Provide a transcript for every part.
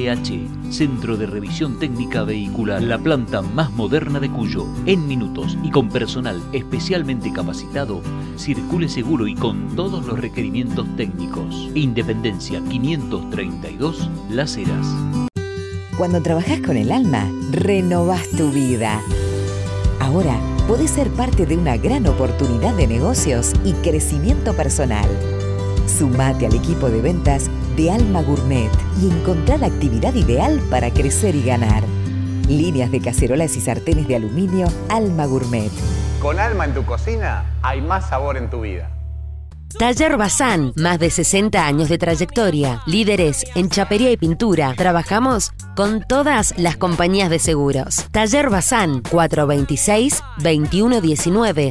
LH, Centro de Revisión Técnica Vehicular, la planta más moderna de Cuyo. En minutos y con personal especialmente capacitado, circule seguro y con todos los requerimientos técnicos. Independencia 532, Las Heras. Cuando trabajás con el alma, renovás tu vida. Ahora podés ser parte de una gran oportunidad de negocios y crecimiento personal. Sumate al equipo de ventas de Alma Gourmet y encontrar la actividad ideal para crecer y ganar. Líneas de cacerolas y sartenes de aluminio Alma Gourmet. Con Alma en tu cocina hay más sabor en tu vida. Taller Bazán, más de 60 años de trayectoria, líderes en chapería y pintura. Trabajamos con todas las compañías de seguros. Taller Bazán, 426-2119,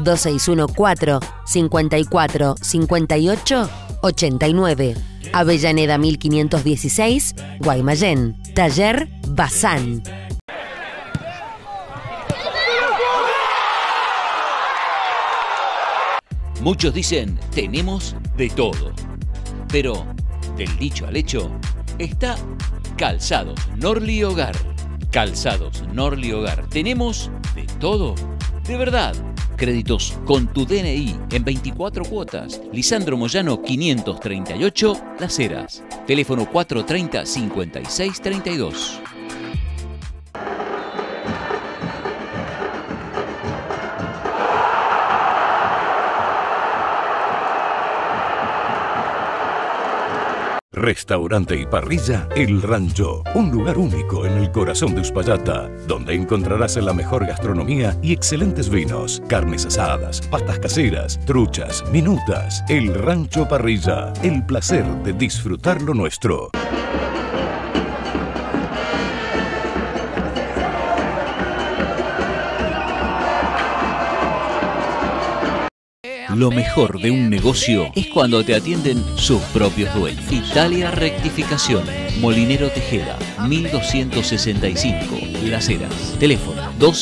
2614-5458-89, Avellaneda 1516, Guaymallén. Taller Bazán. Muchos dicen, tenemos de todo. Pero, del dicho al hecho, está Calzados Norli Hogar. Calzados Norli Hogar. ¿Tenemos de todo? De verdad. Créditos con tu DNI en 24 cuotas. Lisandro Moyano 538, Las Heras. Teléfono 430-5632. Restaurante y parrilla El Rancho, un lugar único en el corazón de Uspallata, donde encontrarás la mejor gastronomía y excelentes vinos, carnes asadas, pastas caseras, truchas, minutas. El Rancho Parrilla, el placer de disfrutar lo nuestro. Lo mejor de un negocio es cuando te atienden sus propios dueños. Italia Rectificación, Molinero Tejeda, 1265, Las Heras. Teléfono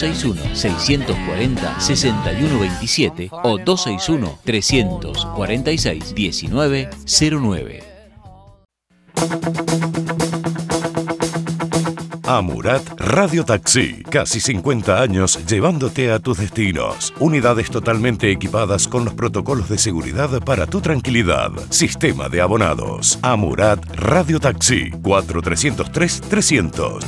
261-640-6127 o 261-346-1909. Amurat Radio Taxi, casi 50 años llevándote a tus destinos. Unidades totalmente equipadas con los protocolos de seguridad para tu tranquilidad. Sistema de abonados. Amurat Radio Taxi, 4303-300.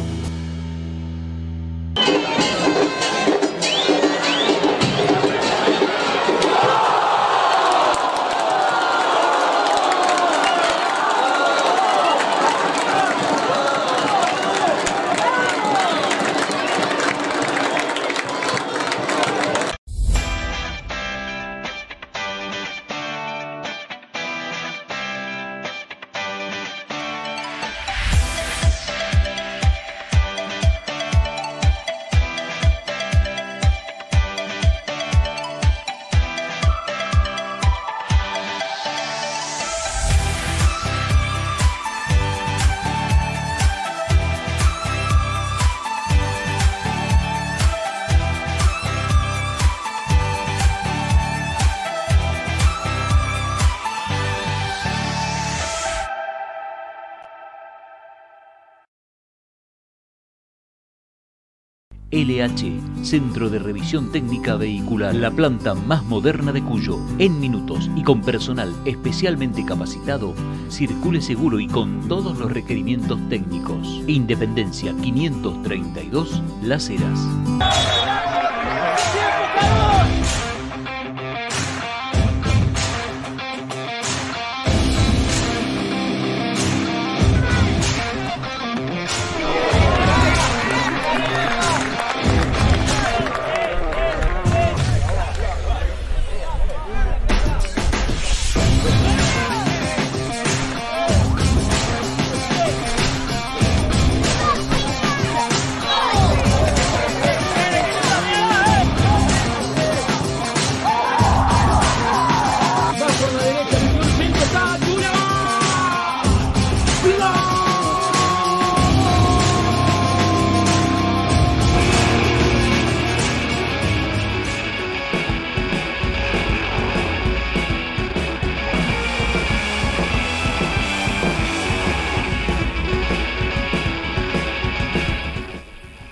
LH, Centro de Revisión Técnica Vehicular, la planta más moderna de Cuyo. En minutos y con personal especialmente capacitado, circule seguro y con todos los requerimientos técnicos. Independencia 532, Las Heras.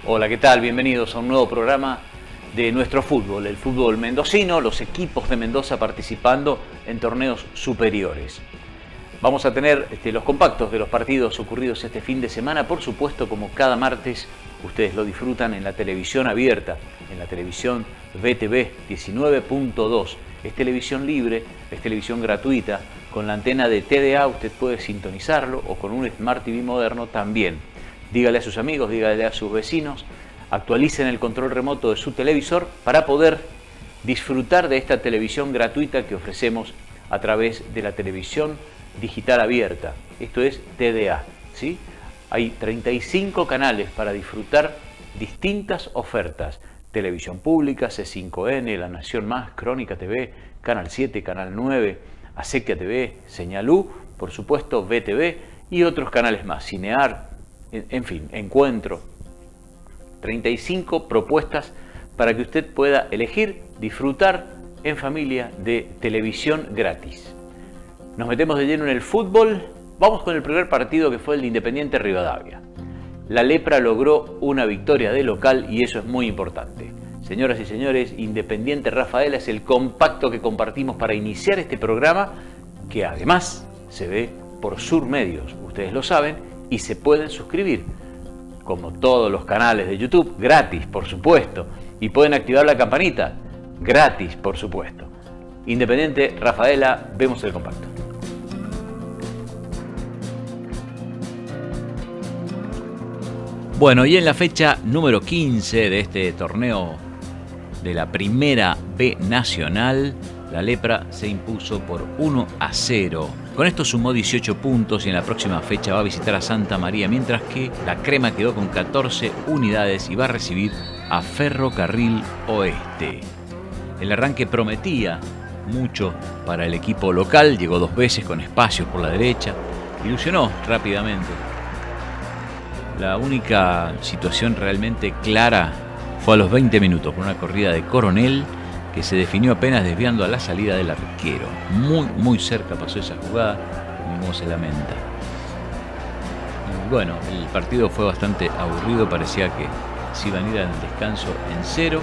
Hola, ¿qué tal? Bienvenidos a un nuevo programa de nuestro fútbol, el fútbol mendocino, los equipos de Mendoza participando en torneos superiores. Vamos a tener los compactos de los partidos ocurridos este fin de semana, por supuesto, como cada martes, ustedes lo disfrutan en la televisión abierta, en la televisión VTV 19.2. Es televisión libre, es televisión gratuita, con la antena de TDA usted puede sintonizarlo o con un Smart TV moderno también. Dígale a sus amigos, dígale a sus vecinos, actualicen el control remoto de su televisor para poder disfrutar de esta televisión gratuita que ofrecemos a través de la televisión digital abierta. Esto es TDA, ¿sí? Hay 35 canales para disfrutar distintas ofertas. Televisión Pública, C5N, La Nación Más, Crónica TV, Canal 7, Canal 9, Acequia TV, Señal U, por supuesto VTV y otros canales más, Cinear, en fin, Encuentro. 35 propuestas para que usted pueda elegir, disfrutar en familia de televisión gratis. Nos metemos de lleno en el fútbol. Vamos con el primer partido, que fue el de Independiente Rivadavia. La Lepra logró una victoria de local y eso es muy importante. Señoras y señores, Independiente Rafaela es el compacto que compartimos para iniciar este programa, que además se ve por Sur Medios, ustedes lo saben, y se pueden suscribir, como todos los canales de YouTube, gratis, por supuesto, y pueden activar la campanita, gratis, por supuesto. Independiente Rafaela, vemos el compacto. Bueno, y en la fecha número 15 de este torneo de la Primera B Nacional, la Lepra se impuso por 1-0. Con esto sumó 18 puntos y en la próxima fecha va a visitar a Santa María, mientras que la Crema quedó con 14 unidades y va a recibir a Ferrocarril Oeste. El arranque prometía mucho para el equipo local, llegó 2 veces con espacios por la derecha, ilusionó rápidamente. La única situación realmente clara fue a los 20 minutos, con una corrida de Coronel que se definió apenas desviando a la salida del arquero. Muy cerca pasó esa jugada, ni modo se lamenta. Y bueno, el partido fue bastante aburrido, parecía que se iban a ir al descanso en 0,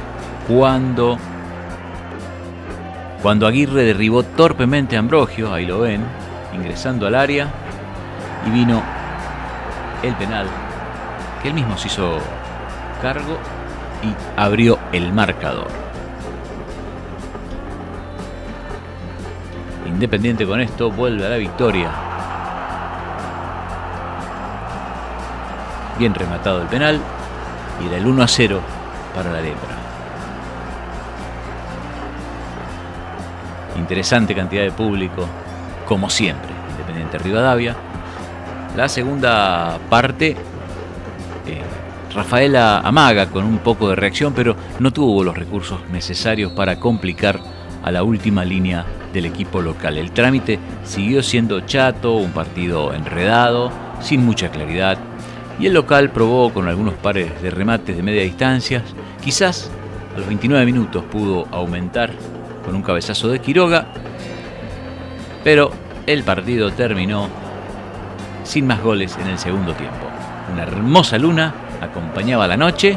cuando Aguirre derribó torpemente a Ambrogio, ahí lo ven, ingresando al área, y vino el penal, que él mismo se hizo cargo y abrió el marcador. Independiente con esto vuelve a la victoria. Bien rematado el penal y era el 1-0 para la Lepra. Interesante cantidad de público, como siempre, Independiente Rivadavia. La segunda parte, Rafaela amaga con un poco de reacción, pero no tuvo los recursos necesarios para complicar a la última línea del equipo local. El trámite siguió siendo chato, un partido enredado, sin mucha claridad, y el local probó con algunos pares de remates de media distancia. Quizás a los 29 minutos pudo aumentar con un cabezazo de Quiroga, pero el partido terminó sin más goles en el segundo tiempo. Una hermosa luna acompañaba la noche.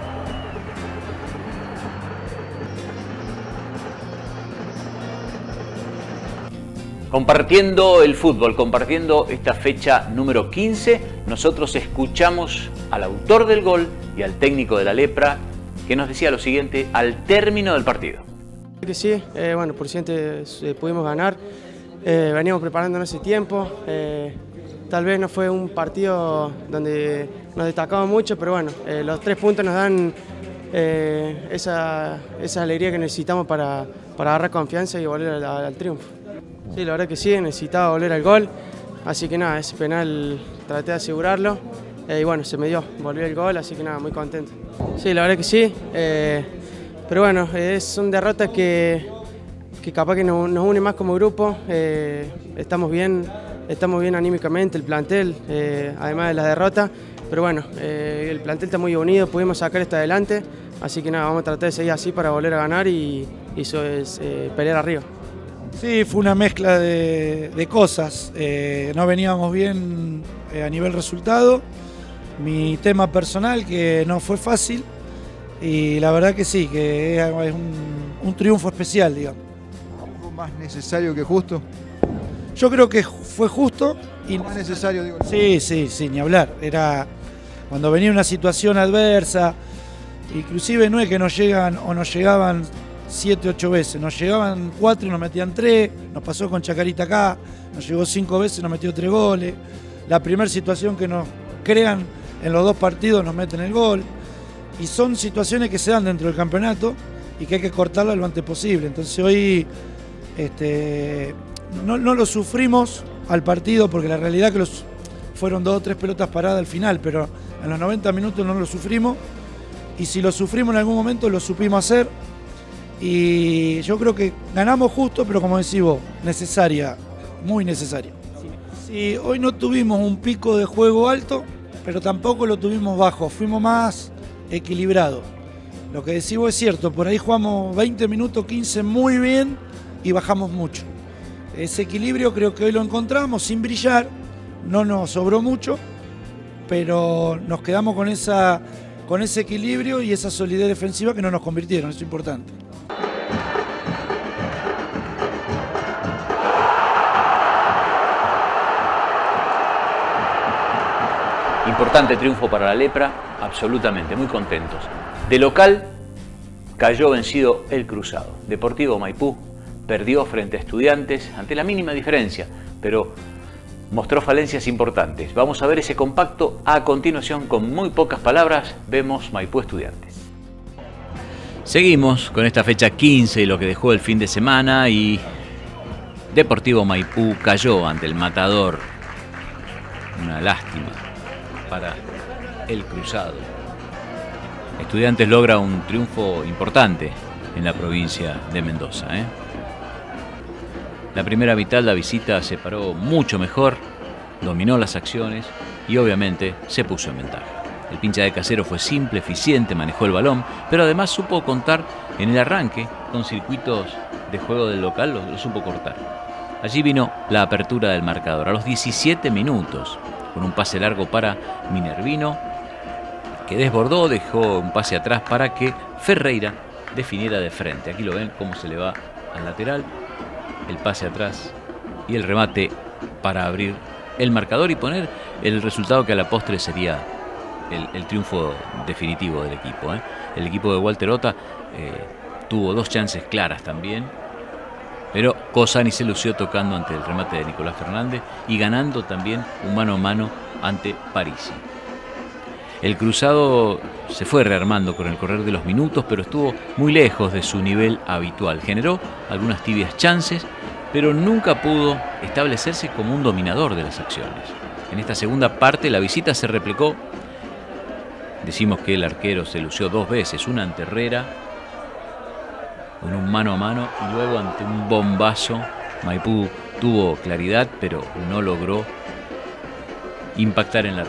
Compartiendo el fútbol, compartiendo esta fecha número 15, nosotros escuchamos al autor del gol y al técnico de la Lepra, que nos decía lo siguiente al término del partido. Que sí, bueno, por suerte pudimos ganar, veníamos preparándonos hace tiempo, tal vez no fue un partido donde nos destacamos mucho, pero bueno, los 3 puntos nos dan esa alegría que necesitamos para agarrar confianza y volver al triunfo. Sí, la verdad que sí, necesitaba volver al gol, así que nada, ese penal traté de asegurarlo y bueno, se me dio, volvió el gol, así que nada, muy contento. Sí, la verdad que sí, pero bueno, son derrotas que capaz que nos une más como grupo, estamos bien anímicamente, el plantel, además de las derrotas, pero bueno, el plantel está muy unido, pudimos sacar esto adelante, así que nada, vamos a tratar de seguir así para volver a ganar y eso es pelear arriba. Sí, fue una mezcla de cosas. No veníamos bien a nivel resultado. mi tema personal, que no fue fácil, y la verdad que sí, que es un triunfo especial, digamos. ¿Algo más necesario que justo? Yo creo que fue justo. Y más necesario, digo. Sí, ni hablar. Era cuando venía una situación adversa, inclusive no es que nos llegan o nos llegaban 7, 8 veces, nos llegaban 4 y nos metían 3, nos pasó con Chacarita acá, nos llegó 5 veces y nos metió 3 goles. La primera situación que nos crean en los 2 partidos nos meten el gol. Y son situaciones que se dan dentro del campeonato y que hay que cortarlas lo antes posible. Entonces hoy no lo sufrimos al partido, porque la realidad que fueron 2 o 3 pelotas paradas al final, pero en los 90 minutos no lo sufrimos, y si lo sufrimos en algún momento lo supimos hacer, y yo creo que ganamos justo, pero como decís vos, necesaria, muy necesaria. Sí, hoy no tuvimos un pico de juego alto, pero tampoco lo tuvimos bajo, fuimos más equilibrados. Lo que decís vos es cierto, por ahí jugamos 20 minutos, 15 muy bien y bajamos mucho. Ese equilibrio creo que hoy lo encontramos sin brillar, no nos sobró mucho, pero nos quedamos con ese equilibrio y esa solidez defensiva que no nos convirtieron, eso es importante. Importante triunfo para la Lepra, absolutamente, muy contentos. De local cayó vencido el Cruzado. Deportivo Maipú perdió frente a Estudiantes ante la mínima diferencia, pero mostró falencias importantes. Vamos a ver ese compacto a continuación. Con muy pocas palabras vemos Maipú Estudiantes. Seguimos con esta fecha 15 y lo que dejó el fin de semana, y Deportivo Maipú cayó ante el Matador. Una lástima para el Cruzado. Estudiantes logra un triunfo importante en la provincia de Mendoza. La primera mitad la visita se paró mucho mejor, dominó las acciones y obviamente se puso en ventaja. El pincha de Casero fue simple, eficiente, manejó el balón, pero además supo contar en el arranque con circuitos de juego del local, lo supo cortar. Allí vino la apertura del marcador a los 17 minutos, con un pase largo para Minervino, que desbordó, dejó un pase atrás para que Ferreira definiera de frente. Aquí lo ven cómo se le va al lateral, el pase atrás y el remate para abrir el marcador y poner el resultado que a la postre sería el triunfo definitivo del equipo. El equipo de Walter Ota tuvo 2 chances claras también, pero Cosani se lució tocando ante el remate de Nicolás Fernández y ganando también un mano a mano ante Parisi. El Cruzado se fue rearmando con el correr de los minutos, pero estuvo muy lejos de su nivel habitual. Generó algunas tibias chances, pero nunca pudo establecerse como un dominador de las acciones. En esta segunda parte la visita se replicó. Decimos que el arquero se lució 2 veces, una ante Herrera, con un mano a mano, y luego ante un bombazo. Maipú tuvo claridad, pero no logró impactar en la red.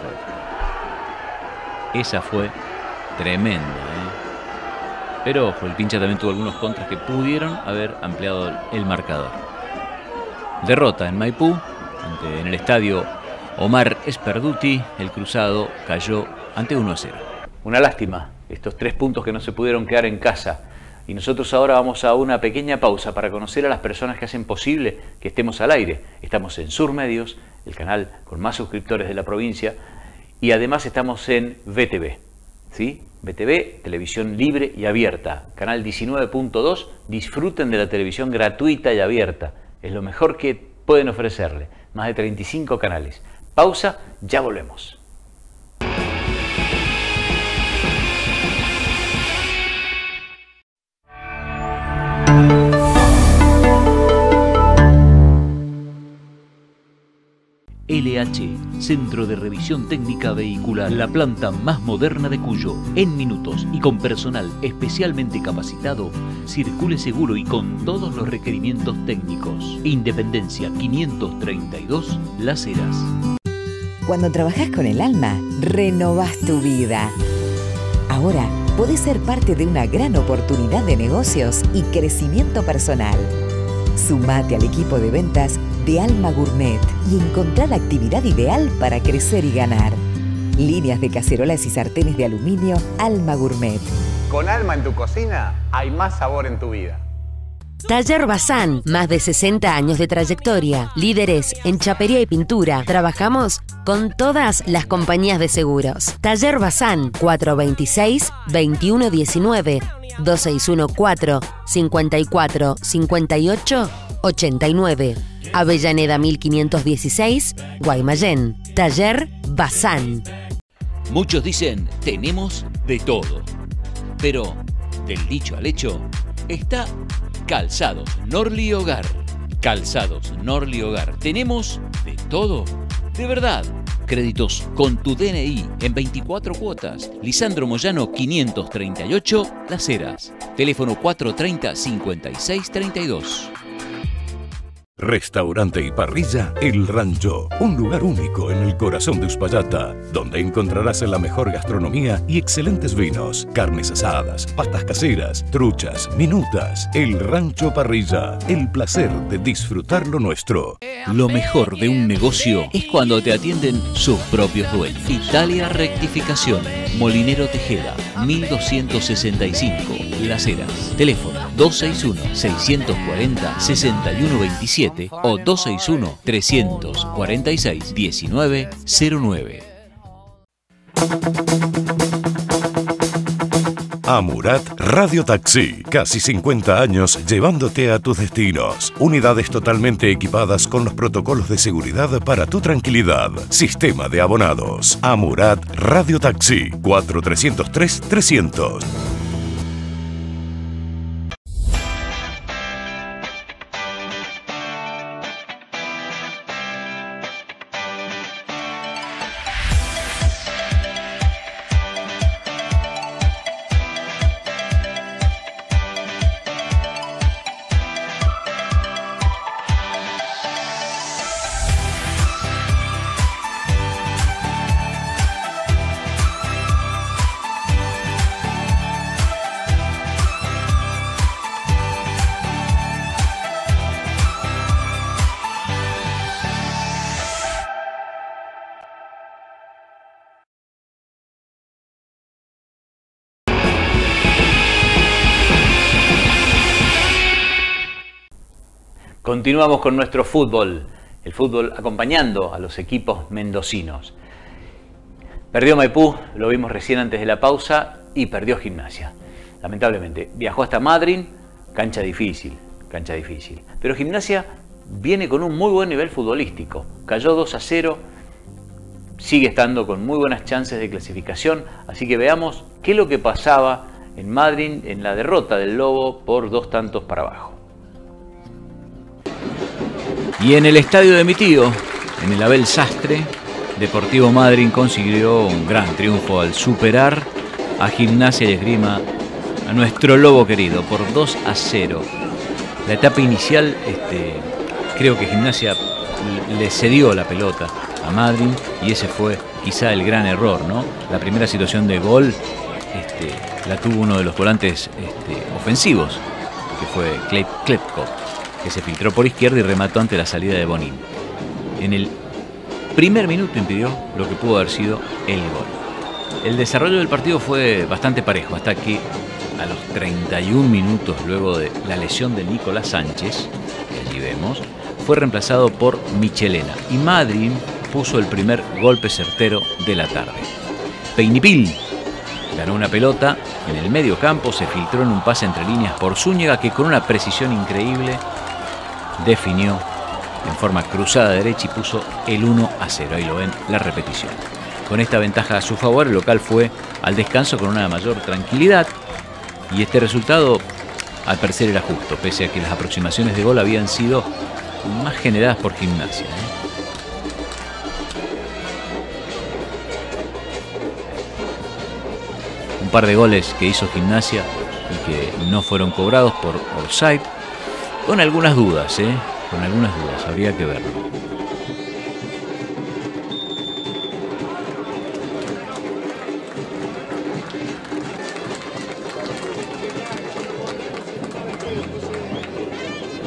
Esa fue tremenda, Pero ojo, el pincha también tuvo algunos contras que pudieron haber ampliado el marcador. Derrota en Maipú, en el estadio Omar Esperduti. El Cruzado cayó ante 1-0. Una lástima, estos 3 puntos que no se pudieron quedar en casa. Y nosotros ahora vamos a una pequeña pausa para conocer a las personas que hacen posible que estemos al aire. Estamos en Sur Medios, el canal con más suscriptores de la provincia, y además estamos en VTV, ¿sí? VTV, televisión libre y abierta, canal 19.2. Disfruten de la televisión gratuita y abierta. Es lo mejor que pueden ofrecerle. Más de 35 canales. Pausa, ya volvemos. LH, Centro de Revisión Técnica Vehicular, la planta más moderna de Cuyo. En minutos y con personal especialmente capacitado, circule seguro y con todos los requerimientos técnicos. Independencia 532, Las Heras. Cuando trabajás con el alma, renovás tu vida. Ahora podés ser parte de una gran oportunidad de negocios y crecimiento personal. Sumate al equipo de ventas de Alma Gourmet y encontrar la actividad ideal para crecer y ganar. Líneas de cacerolas y sartenes de aluminio Alma Gourmet. Con Alma en tu cocina hay más sabor en tu vida. Taller Bazán, más de 60 años de trayectoria. Líderes en chapería y pintura. Trabajamos con todas las compañías de seguros. Taller Bazán, 426-2119, 2614-5458-89. Avellaneda 1516, Guaymallén. Taller Bazán. Muchos dicen, tenemos de todo. Pero del dicho al hecho está Calzados Norli Hogar. Calzados Norli Hogar. Tenemos de todo. De verdad. Créditos con tu DNI en 24 cuotas. Lisandro Moyano 538, Las Heras. Teléfono 430-5632. Restaurante y parrilla El Rancho, un lugar único en el corazón de Uspallata, donde encontrarás la mejor gastronomía y excelentes vinos, carnes asadas, pastas caseras, truchas, minutas. El Rancho Parrilla, el placer de disfrutar lo nuestro. Lo mejor de un negocio es cuando te atienden sus propios dueños. Italia Rectificación, Molinero Tejeda, 1265, Las Heras. Teléfono 261-640-6127 o 261-346-1909. Amurat Radio Taxi, casi 50 años llevándote a tus destinos. Unidades totalmente equipadas con los protocolos de seguridad para tu tranquilidad. Sistema de abonados. Amurat Radio Taxi, 4303-300. Continuamos con nuestro fútbol, el fútbol acompañando a los equipos mendocinos. Perdió Maipú, lo vimos recién antes de la pausa, y perdió Gimnasia. Lamentablemente, viajó hasta Madrid, cancha difícil. Pero Gimnasia viene con un muy buen nivel futbolístico. Cayó 2-0, sigue estando con muy buenas chances de clasificación, así que veamos qué es lo que pasaba en Madrid en la derrota del Lobo por 2 tantos para abajo. Y en el estadio de mi tío, en el Abel Sastre, Deportivo Madryn consiguió un gran triunfo al superar a Gimnasia y Esgrima, a nuestro Lobo querido, por 2-0. La etapa inicial, creo que Gimnasia le cedió la pelota a Madryn y ese fue quizá el gran error, ¿no? La primera situación de gol la tuvo uno de los volantes ofensivos, que fue Klepko, que se filtró por izquierda y remató ante la salida de Bonin. En el primer minuto impidió lo que pudo haber sido el gol. El desarrollo del partido fue bastante parejo, hasta que a los 31 minutos, luego de la lesión de Nicolás Sánchez, que allí vemos, fue reemplazado por Michelena, y Madryn puso el primer golpe certero de la tarde. Peinipil ganó una pelota en el medio campo, se filtró en un pase entre líneas por Zúñiga, que con una precisión increíble definió en forma cruzada derecha y puso el 1-0. Ahí lo ven, la repetición. Con esta ventaja a su favor, el local fue al descanso con una mayor tranquilidad y este resultado al parecer era justo, pese a que las aproximaciones de gol habían sido más generadas por Gimnasia. Un par de goles que hizo Gimnasia y que no fueron cobrados por offside, con algunas dudas, con algunas dudas, habría que verlo.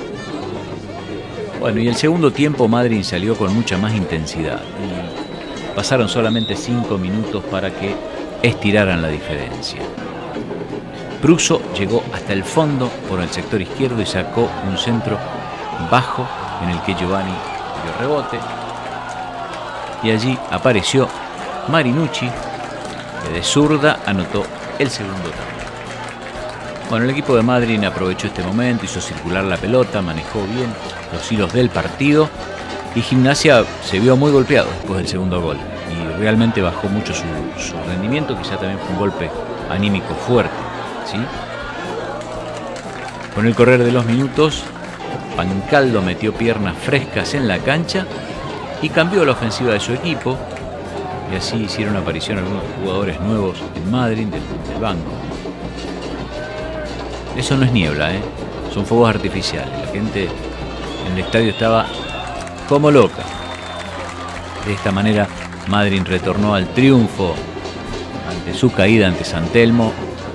Bueno, y el segundo tiempo Madryn salió con mucha más intensidad. Pasaron solamente 5 minutos para que estiraran la diferencia. Pruso llegó hasta el fondo por el sector izquierdo y sacó un centro bajo en el que Giovanni dio rebote. Y allí apareció Marinucci, que de zurda anotó el segundo tanto. Bueno, el equipo de Madryn aprovechó este momento, hizo circular la pelota, manejó bien los hilos del partido y Gimnasia se vio muy golpeado después del segundo gol y realmente bajó mucho su rendimiento, quizá también fue un golpe anímico fuerte, ¿sí? Con el correr de los minutos, Pancaldo metió piernas frescas en la cancha y cambió la ofensiva de su equipo, y así hicieron aparición algunos jugadores nuevos en Madryn del banco. Eso no es niebla, son fuegos artificiales. La gente en el estadio estaba como loca. De esta manera Madryn retornó al triunfo ante su caída ante San Telmo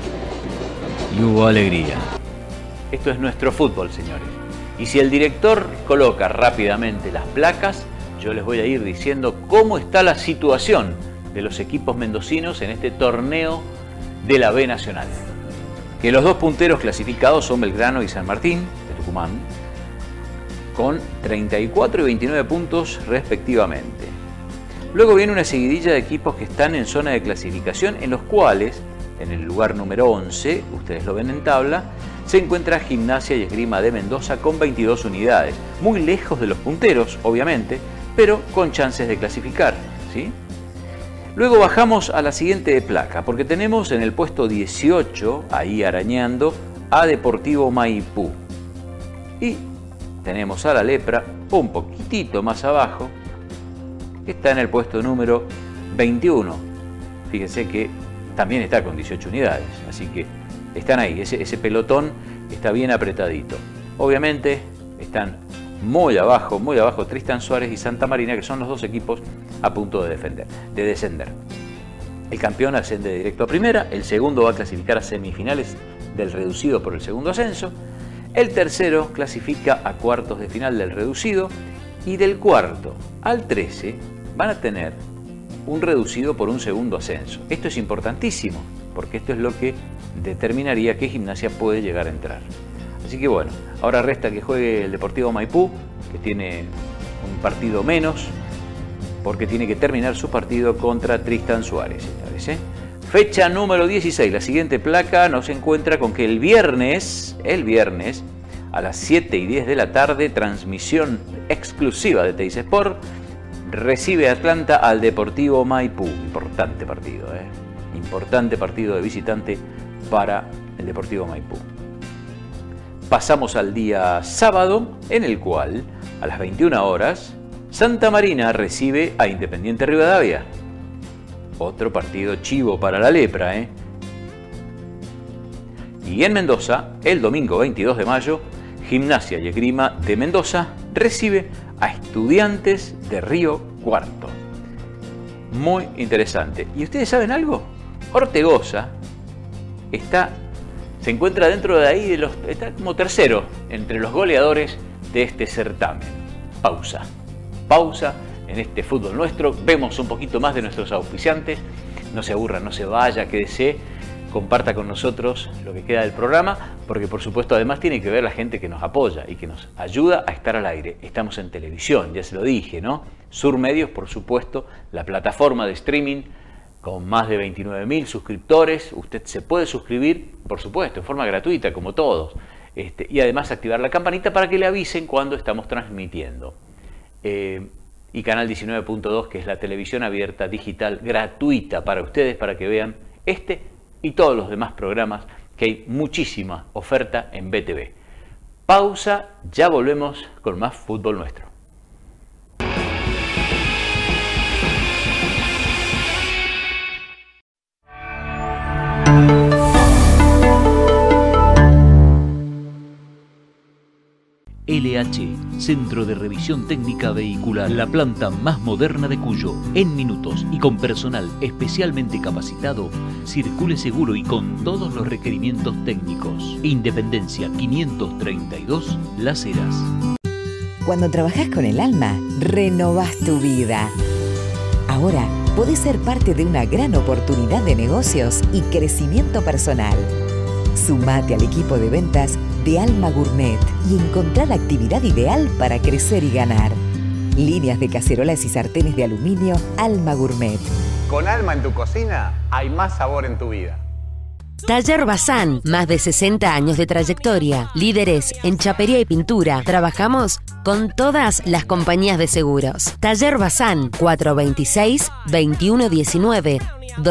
y hubo alegría. Esto es nuestro fútbol, señores. Y si el director coloca rápidamente las placas, yo les voy a ir diciendo cómo está la situación de los equipos mendocinos en este torneo de la B Nacional. Que los dos punteros clasificados son Belgrano y San Martín, de Tucumán, con 34 y 29 puntos respectivamente. Luego viene una seguidilla de equipos que están en zona de clasificación, en los cuales, en el lugar número 11, ustedes lo ven en tabla, se encuentra Gimnasia y Esgrima de Mendoza con 22 unidades. Muy lejos de los punteros, obviamente, pero con chances de clasificar, ¿sí? Luego bajamos a la siguiente placa, porque tenemos en el puesto 18, ahí arañando, a Deportivo Maipú. Y tenemos a La Lepra, un poquitito más abajo, que está en el puesto número 21. Fíjense que también está con 18 unidades, así que están ahí, ese pelotón está bien apretadito. Obviamente están muy abajo Tristan Suárez y Santa Marina, que son los dos equipos a punto de descender. El campeón asciende directo a primera, el segundo va a clasificar a semifinales del reducido por el segundo ascenso, el tercero clasifica a cuartos de final del reducido y del cuarto al 13 van a tener un reducido por un segundo ascenso. Esto es importantísimo porque esto es lo que determinaría qué Gimnasia puede llegar a entrar. Así que bueno, ahora resta que juegue el Deportivo Maipú, que tiene un partido menos, porque tiene que terminar su partido contra Tristan Suárez, señores. Fecha número 16, la siguiente placa nos encuentra con que el viernes, a las 7:10 de la tarde, transmisión exclusiva de Teis Sport, recibe Atlanta al Deportivo Maipú. Importante partido de visitante para el Deportivo Maipú. Pasamos al día sábado, en el cual, a las 21 horas, Santa Marina recibe a Independiente Rivadavia. Otro partido chivo para La Lepra, Y en Mendoza, el domingo 22 de mayo, Gimnasia y Esgrima de Mendoza recibe a Estudiantes de Río Cuarto. Muy interesante. ¿Y ustedes saben algo? Ortegoza se encuentra dentro de ahí, está como tercero entre los goleadores de este certamen. Pausa en este fútbol nuestro. Vemos un poquito más de nuestros auspiciantes. No se aburra, no se vaya, quédese, comparta con nosotros lo que queda del programa, porque por supuesto además tiene que ver la gente que nos apoya y que nos ayuda a estar al aire. Estamos en televisión, ya se lo dije, ¿no? Sur Medios, por supuesto, la plataforma de streaming con más de 29.000 suscriptores. Usted se puede suscribir, por supuesto, en forma gratuita, como todos. Y además activar la campanita para que le avisen cuando estamos transmitiendo. Y Canal 19.2, que es la televisión abierta, digital, gratuita para ustedes, para que vean y todos los demás programas, que hay muchísima oferta en BTV. Pausa, ya volvemos con más fútbol nuestro. LH, Centro de Revisión Técnica Vehicular, la planta más moderna de Cuyo. En minutos y con personal especialmente capacitado, circule seguro y con todos los requerimientos técnicos. Independencia 532, Las Heras. Cuando trabajás con el alma, renovás tu vida. Ahora podés ser parte de una gran oportunidad de negocios y crecimiento personal. Sumate al equipo de ventas de Alma Gourmet y encontrá la actividad ideal para crecer y ganar. Líneas de cacerolas y sartenes de aluminio Alma Gourmet. Con Alma en tu cocina hay más sabor en tu vida. Taller Bazán, más de 60 años de trayectoria. Líderes en chapería y pintura. Trabajamos con todas las compañías de seguros. Taller Bazán, 426-2119,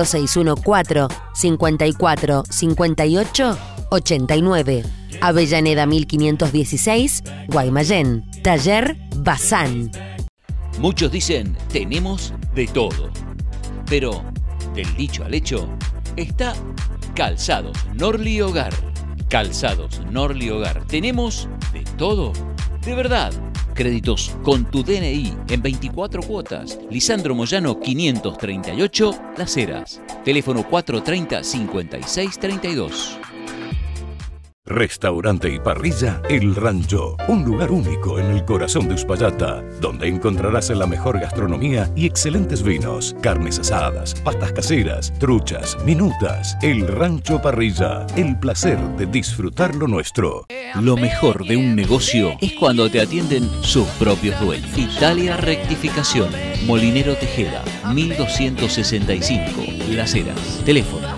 2614-5458-89. Avellaneda 1516, Guaymallén. Taller Bazán. Muchos dicen, tenemos de todo. Pero del dicho al hecho, está Calzados Norli Hogar. Calzados Norli Hogar. Tenemos de todo. De verdad. Créditos con tu DNI en 24 cuotas. Lisandro Moyano 538, Las Heras. Teléfono 430-5632. Restaurante y parrilla El Rancho, un lugar único en el corazón de Uspallata, donde encontrarás la mejor gastronomía y excelentes vinos, carnes asadas, pastas caseras, truchas, minutas. El Rancho Parrilla, el placer de disfrutar lo nuestro. Lo mejor de un negocio es cuando te atienden sus propios dueños. Italia Rectificación, Molinero Tejeda, 1265, Las Heras. Teléfono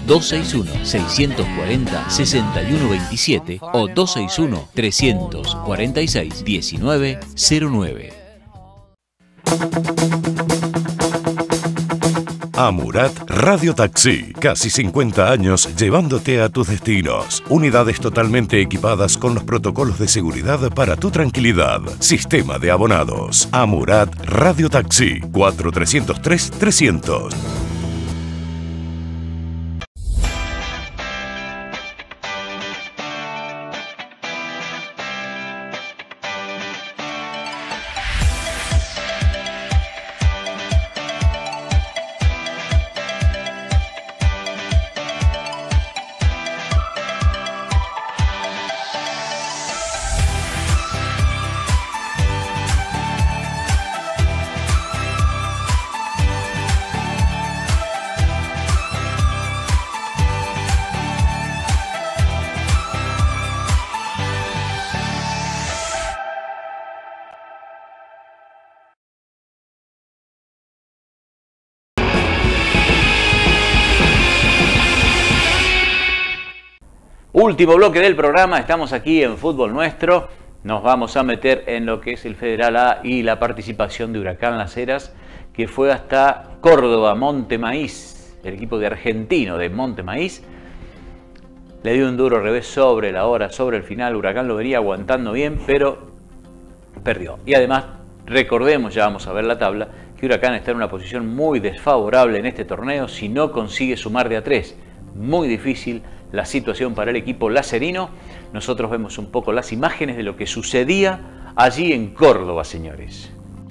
261-640-6127 o 261-346-1909. Amurat Radio Taxi, casi 50 años llevándote a tus destinos. Unidades totalmente equipadas con los protocolos de seguridad para tu tranquilidad. Sistema de abonados. Amurat Radio Taxi, 4303-300. Último bloque del programa, estamos aquí en Fútbol Nuestro. Nos vamos a meter en lo que es el Federal A y la participación de Huracán Las Heras, que fue hasta Córdoba, Monte Maíz. El equipo de argentino de Monte Maíz le dio un duro revés sobre la hora, sobre el final. Huracán lo venía aguantando bien, pero perdió. Y además, recordemos, ya vamos a ver la tabla, que Huracán está en una posición muy desfavorable en este torneo si no consigue sumar de a 3. Muy difícil la situación para el equipo lacerino. Nosotros vemos un poco las imágenes de lo que sucedía allí en Córdoba, señores.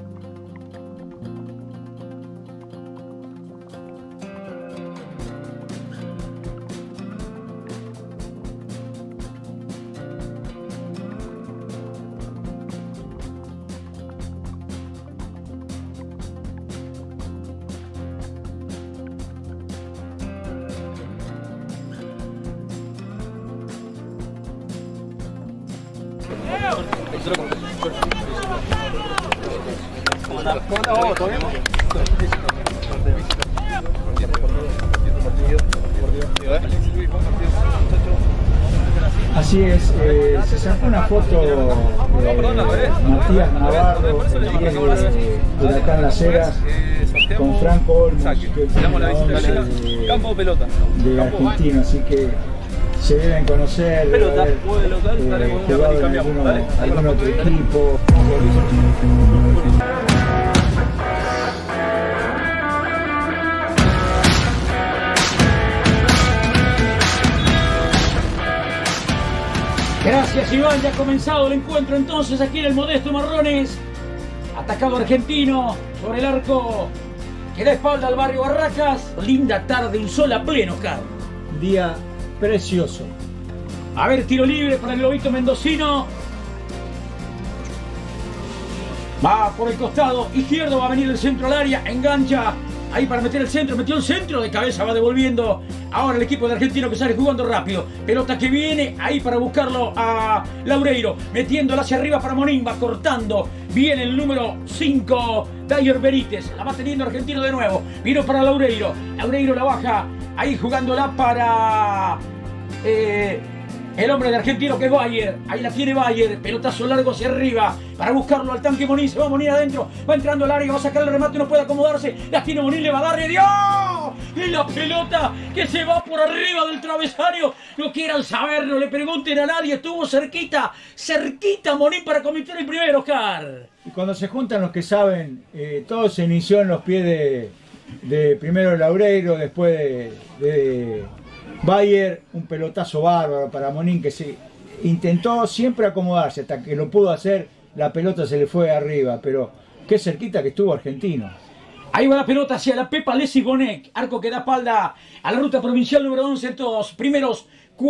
Así es, se sacó una foto Matías Navarro, el 10 de Huracán Las Heras, con Franco Olmos, que es campo pelota de Argentina, así que se deben conocer, haber jugado en algún otro equipo. Gracias, Iván, ya ha comenzado el encuentro entonces aquí en el Modesto Marrones. Atacado argentino sobre el arco que da espalda al barrio Barracas. Linda tarde, un sol a pleno, Carlos. Día precioso. A ver, tiro libre para el lobito mendocino. Va por el costado izquierdo, va a venir el centro al área, engancha ahí para meter el centro, metió el centro, de cabeza va devolviendo ahora el equipo de Argentino que sale jugando rápido, pelota que viene ahí para buscarlo a Loureiro, metiéndola hacia arriba para Monín, va cortando, viene el número 5, Dyer Benítez, la va teniendo Argentino de nuevo, vino para Loureiro, Loureiro la baja, ahí jugándola para el hombre de Argentino que es Bayer, ahí la tiene Bayer, pelotazo largo hacia arriba para buscarlo al tanque Monín, se va Monín adentro, va entrando al área, va a sacar el remate, no puede acomodarse, la tiene Monín, le va a dar, ¡Dios! Y la pelota que se va por arriba del travesaño, no quieran saberlo, le pregunten a nadie, estuvo cerquita Monín para cometer el primero, Oscar. Y cuando se juntan los que saben, todo se inició en los pies de primero Loureiro, después de Bayer, un pelotazo bárbaro para Monín que se intentó siempre acomodarse hasta que lo pudo hacer, la pelota se le fue arriba, pero qué cerquita que estuvo Argentino. Ahí va la pelota hacia la Pepa Lessi Bonet, arco que da espalda a la ruta provincial número 11, estos primeros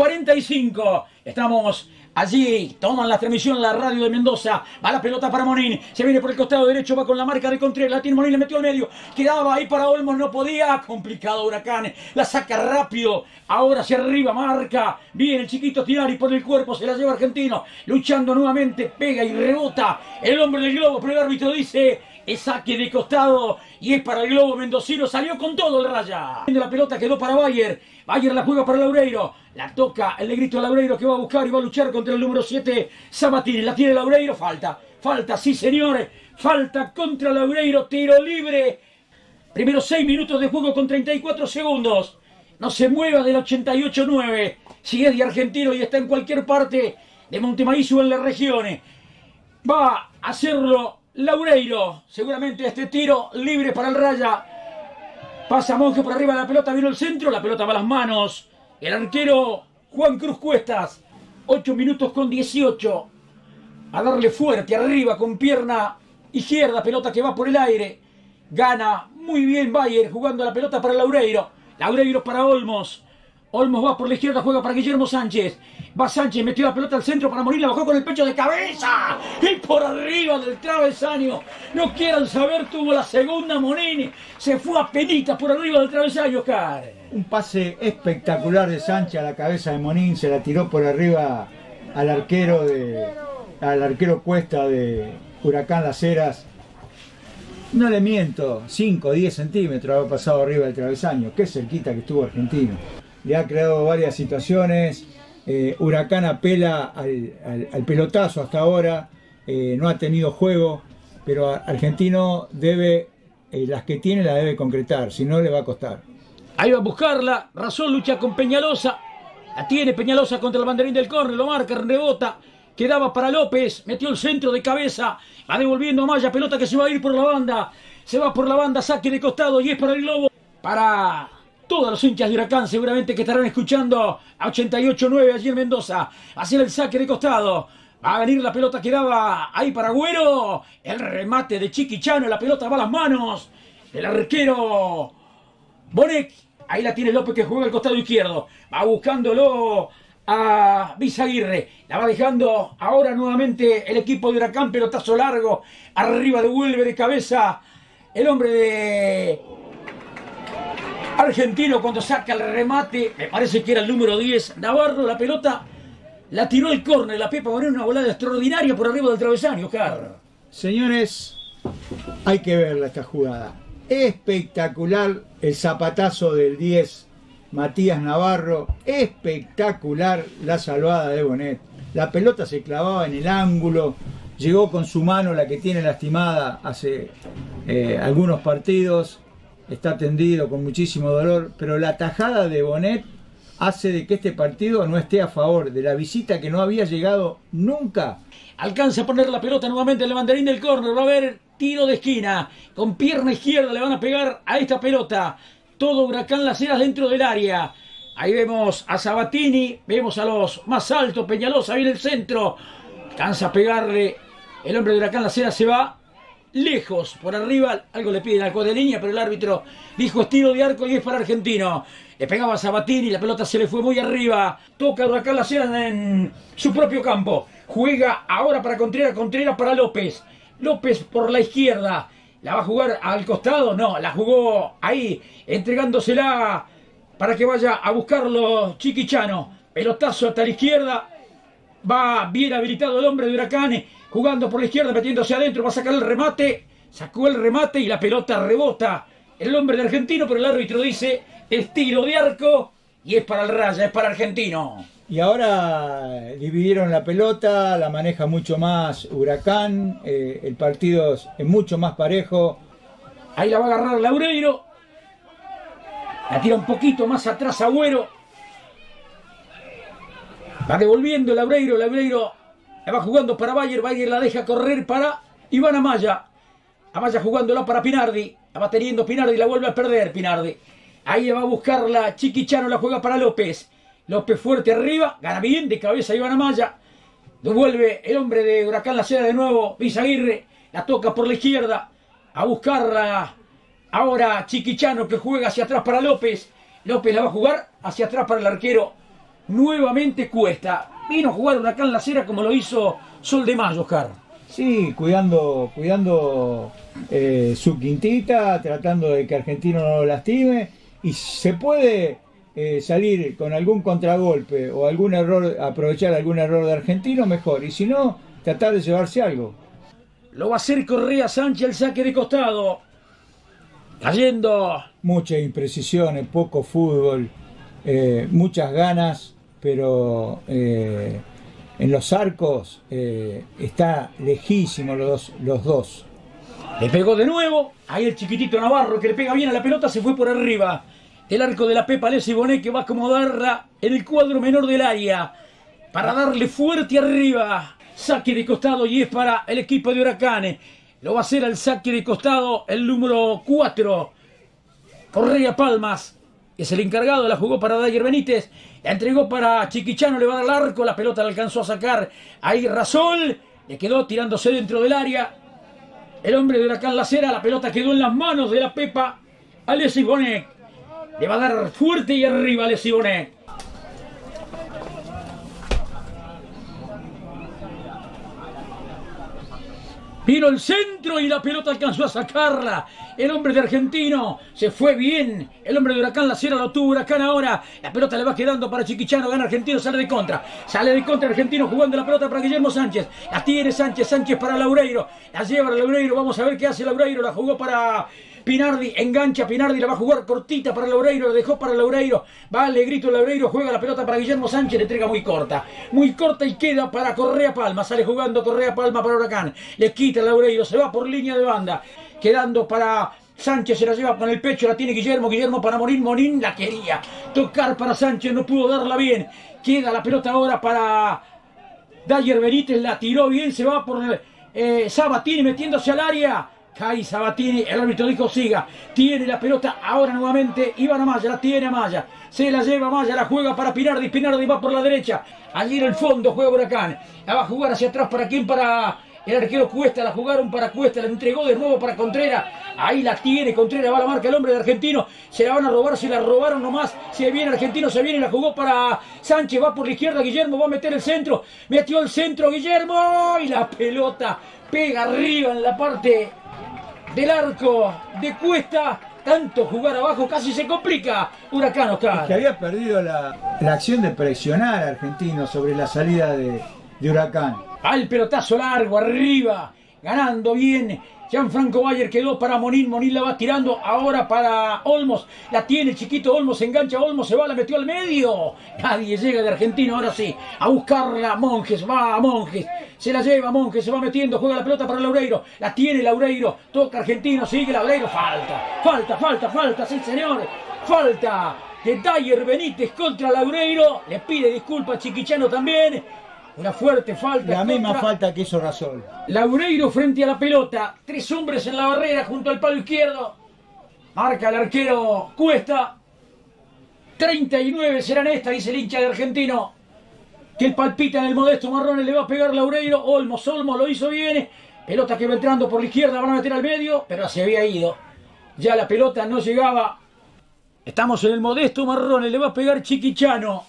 45. Estamos allí, toman la transmisión en la radio de Mendoza, va la pelota para Monín, se viene por el costado derecho, va con la marca de Contreras, la tiene Monín, le metió al medio, quedaba ahí para Olmos, no podía, complicado Huracán, la saca rápido, ahora hacia arriba, marca, viene el chiquito Tinari por el cuerpo, se la lleva Argentino, luchando nuevamente, pega y rebota, el hombre del globo, pero el árbitro dice, es saque de costado y es para el globo mendocino, salió con todo el Raya. La pelota quedó para Bayer, Bayer la juega para Loureiro, la toca el negrito Loureiro que va a buscar y va a luchar contra el número 7 Sabatini, la tiene Loureiro, falta, sí señores, falta contra Loureiro, tiro libre, primeros 6 minutos de juego con 34 segundos, no se mueva del 88-9, si es de Argentino y está en cualquier parte de Montemaíz o en las regiones, va a hacerlo Loureiro, seguramente este tiro libre para el Raya, pasa Monje por arriba de la pelota, vino el centro, la pelota va a las manos, el arquero Juan Cruz Cuestas, 8 minutos con 18, a darle fuerte arriba con pierna izquierda, pelota que va por el aire, gana muy bien Bayer jugando la pelota para Loureiro, Loureiro para Olmos, Olmos va por la izquierda, juega para Guillermo Sánchez. Va Sánchez, metió la pelota al centro para Monín, la bajó con el pecho de cabeza. Y por arriba del travesaño. No quieran saber, tuvo la segunda Monín. Se fue a penitas por arriba del travesaño, Oscar. Un pase espectacular de Sánchez a la cabeza de Monín. Se la tiró por arriba al arquero Cuesta de Huracán Las Heras. No le miento, 5 o 10 centímetros había pasado arriba del travesaño. Qué cerquita que estuvo Argentino. Le ha creado varias situaciones, Huracán apela al pelotazo hasta ahora, no ha tenido juego, pero Argentino debe, las que tiene las debe concretar, si no le va a costar. Ahí va a buscarla, Razón lucha con Peñalosa, la tiene Peñalosa contra el banderín del córner, lo marca, rebota, quedaba para López, metió el centro de cabeza, va devolviendo a Maya, pelota que se va a ir por la banda, se va por la banda, saque de costado y es para el globo, para todos los hinchas de Huracán seguramente que estarán escuchando a 88-9 allí en Mendoza. Hacia el saque de costado. Va a venir la pelota que daba ahí para Agüero. El remate de Chiquichano. La pelota va a las manos del arquero Bonet. Ahí la tiene López que juega al costado izquierdo. Va buscándolo a Bizaguirre. La va dejando ahora nuevamente el equipo de Huracán. Pelotazo largo. Arriba devuelve de cabeza el hombre de Argentino cuando saca el remate, me parece que era el número 10, Navarro, la pelota la tiró al córner, la Pepa Moreno, una volada extraordinaria por arriba del travesaño, Oscar. Señores, hay que verla esta jugada. Espectacular el zapatazo del 10, Matías Navarro, espectacular la salvada de Bonet. La pelota se clavaba en el ángulo, llegó con su mano, la que tiene lastimada hace algunos partidos. Está tendido con muchísimo dolor, pero la tajada de Bonet hace de que este partido no esté a favor de la visita que no había llegado nunca. Alcanza a poner la pelota nuevamente en el banderín del córner, va a haber tiro de esquina, con pierna izquierda le van a pegar a esta pelota, todo Huracán Las Heras dentro del área. Ahí vemos a Sabatini, vemos a los más altos, Peñalosa viene el centro, alcanza a pegarle, el hombre de Huracán Las Heras se va lejos, por arriba, algo le piden al juez de línea, pero el árbitro dijo estilo de arco y es para Argentino. Le pegaba a Sabatini, la pelota se le fue muy arriba, toca Huracán Las Heras en su propio campo, juega ahora para Contreras, Contreras para López, López por la izquierda, ¿La va a jugar al costado? No, la jugó ahí, entregándosela para que vaya a buscarlo Chiquichano. Pelotazo hasta la izquierda. Va bien habilitado el hombre de Huracán, jugando por la izquierda, metiéndose adentro, va a sacar el remate. Sacó el remate y la pelota rebota. El hombre de Argentino, pero el árbitro dice es tiro de arco y es para el Raya, es para Argentino. Y ahora dividieron la pelota, la maneja mucho más Huracán, el partido es mucho más parejo. Ahí la va a agarrar Laureiro. La tira un poquito más atrás Agüero. Va devolviendo Laureiro, Laureiro la va jugando para Bayer, Bayer la deja correr para Iván Amaya. Amaya jugándola para Pinardi, la va teniendo Pinardi, la vuelve a perder Pinardi. Ahí va a buscarla Chiquichano, la juega para López. López fuerte arriba, gana bien de cabeza Iván Amaya. Devuelve el hombre de Huracán la Seda de nuevo, Izaguirre, la toca por la izquierda. A buscarla ahora Chiquichano que juega hacia atrás para López. López la va a jugar hacia atrás para el arquero. Nuevamente Cuesta. Vino a jugar Huracán la Cera como lo hizo Sol de Mayo, Oscar. Sí, cuidando su quintita, tratando de que Argentino no lo lastime. Y se puede salir con algún contragolpe o algún error, aprovechar algún error de Argentino, mejor. Y si no, tratar de llevarse algo. Lo va a hacer Correa Sánchez, el saque de costado. Cayendo. Muchas imprecisiones, poco fútbol, muchas ganas, pero en los arcos está lejísimo los dos. Le pegó de nuevo. Ahí el chiquitito Navarro que le pega bien a la pelota, se fue por arriba. El arco de la Pepa Alessi Bonet que va a acomodarla en el cuadro menor del área para darle fuerte arriba. Saque de costado y es para el equipo de Huracán. Lo va a hacer al saque de costado el número 4. Correa Palmas es el encargado, la jugó para Dayer Benítez. La entregó para Chiquichano, le va a dar al arco. La pelota la alcanzó a sacar ahí Rasol. Le quedó tirándose dentro del área. El hombre de Huracán la Cera, la pelota quedó en las manos de la Pepa Alessi Bonet. Le va a dar fuerte y arriba Alessi Bonet. Vino el centro y la pelota alcanzó a sacarla. El hombre de Argentino se fue bien. El hombre de Huracán la Cera lo tuvo Huracán ahora. La pelota le va quedando para Chiquichano. Gana Argentino, sale de contra. Sale de contra Argentino jugando la pelota para Guillermo Sánchez. La tiene Sánchez, Sánchez para Laureiro. La lleva a Laureiro. Vamos a ver qué hace Laureiro. La jugó para Pinardi, engancha Pinardi, la va a jugar cortita para Laureiro, la dejó para Laureiro, va Alegrito Laureiro, juega la pelota para Guillermo Sánchez, le entrega muy corta y queda para Correa Palma, sale jugando Correa Palma para Huracán, le quita Laureiro, se va por línea de banda, quedando para Sánchez, se la lleva con el pecho, la tiene Guillermo, Guillermo para Morín, Morín la quería tocar para Sánchez, no pudo darla bien, queda la pelota ahora para Dayer Benítez, la tiró bien, se va por Sabatini metiéndose al área. Cae Sabatini, el árbitro dijo siga, tiene la pelota ahora nuevamente Iván Amaya, la tiene Amaya, se la lleva Amaya, la juega para Pinardi, Pinardi va por la derecha, allí en el fondo juega Huracán, la va a jugar hacia atrás, ¿para quién? Para el arquero Cuesta, la jugaron para Cuesta, la entregó de nuevo para Contreras, ahí la tiene Contreras, va a la marca el hombre de Argentino, se la van a robar, se la robaron nomás, se viene Argentino, se viene, la jugó para Sánchez, va por la izquierda, Guillermo va a meter el centro, metió el centro Guillermo, y la pelota pega arriba en la parte del arco de Cuesta, tanto jugar abajo casi se complica Huracán, Oscar. Es que había perdido la acción de presionar a Argentino sobre la salida de Huracán. Al pelotazo largo, arriba, ganando bien. Gianfranco Bayer quedó para Monín, Monín la va tirando ahora para Olmos, la tiene el chiquito Olmos, engancha Olmos, se va, la metió al medio, nadie llega de Argentino, ahora sí, a buscarla Monjes, va a Monjes, se la lleva Monjes, se va metiendo, juega la pelota para Laureiro, la tiene Laureiro, toca Argentino, sigue Laureiro, falta, sí señor, falta de Dayer Benítez contra Laureiro, le pide disculpas a Chiquichano también. Una fuerte falta. La misma falta que hizo Rasol. Laureiro frente a la pelota. 3 hombres en la barrera junto al palo izquierdo. Marca el arquero Cuesta. 39 serán estas, dice el hincha de Argentino. Que el palpita en el Modesto Marrone, le va a pegar Laureiro. Olmos lo hizo bien. Pelota que va entrando por la izquierda, van a meter al medio, pero se había ido. Ya la pelota no llegaba. Estamos en el Modesto Marrone, le va a pegar Chiquichano.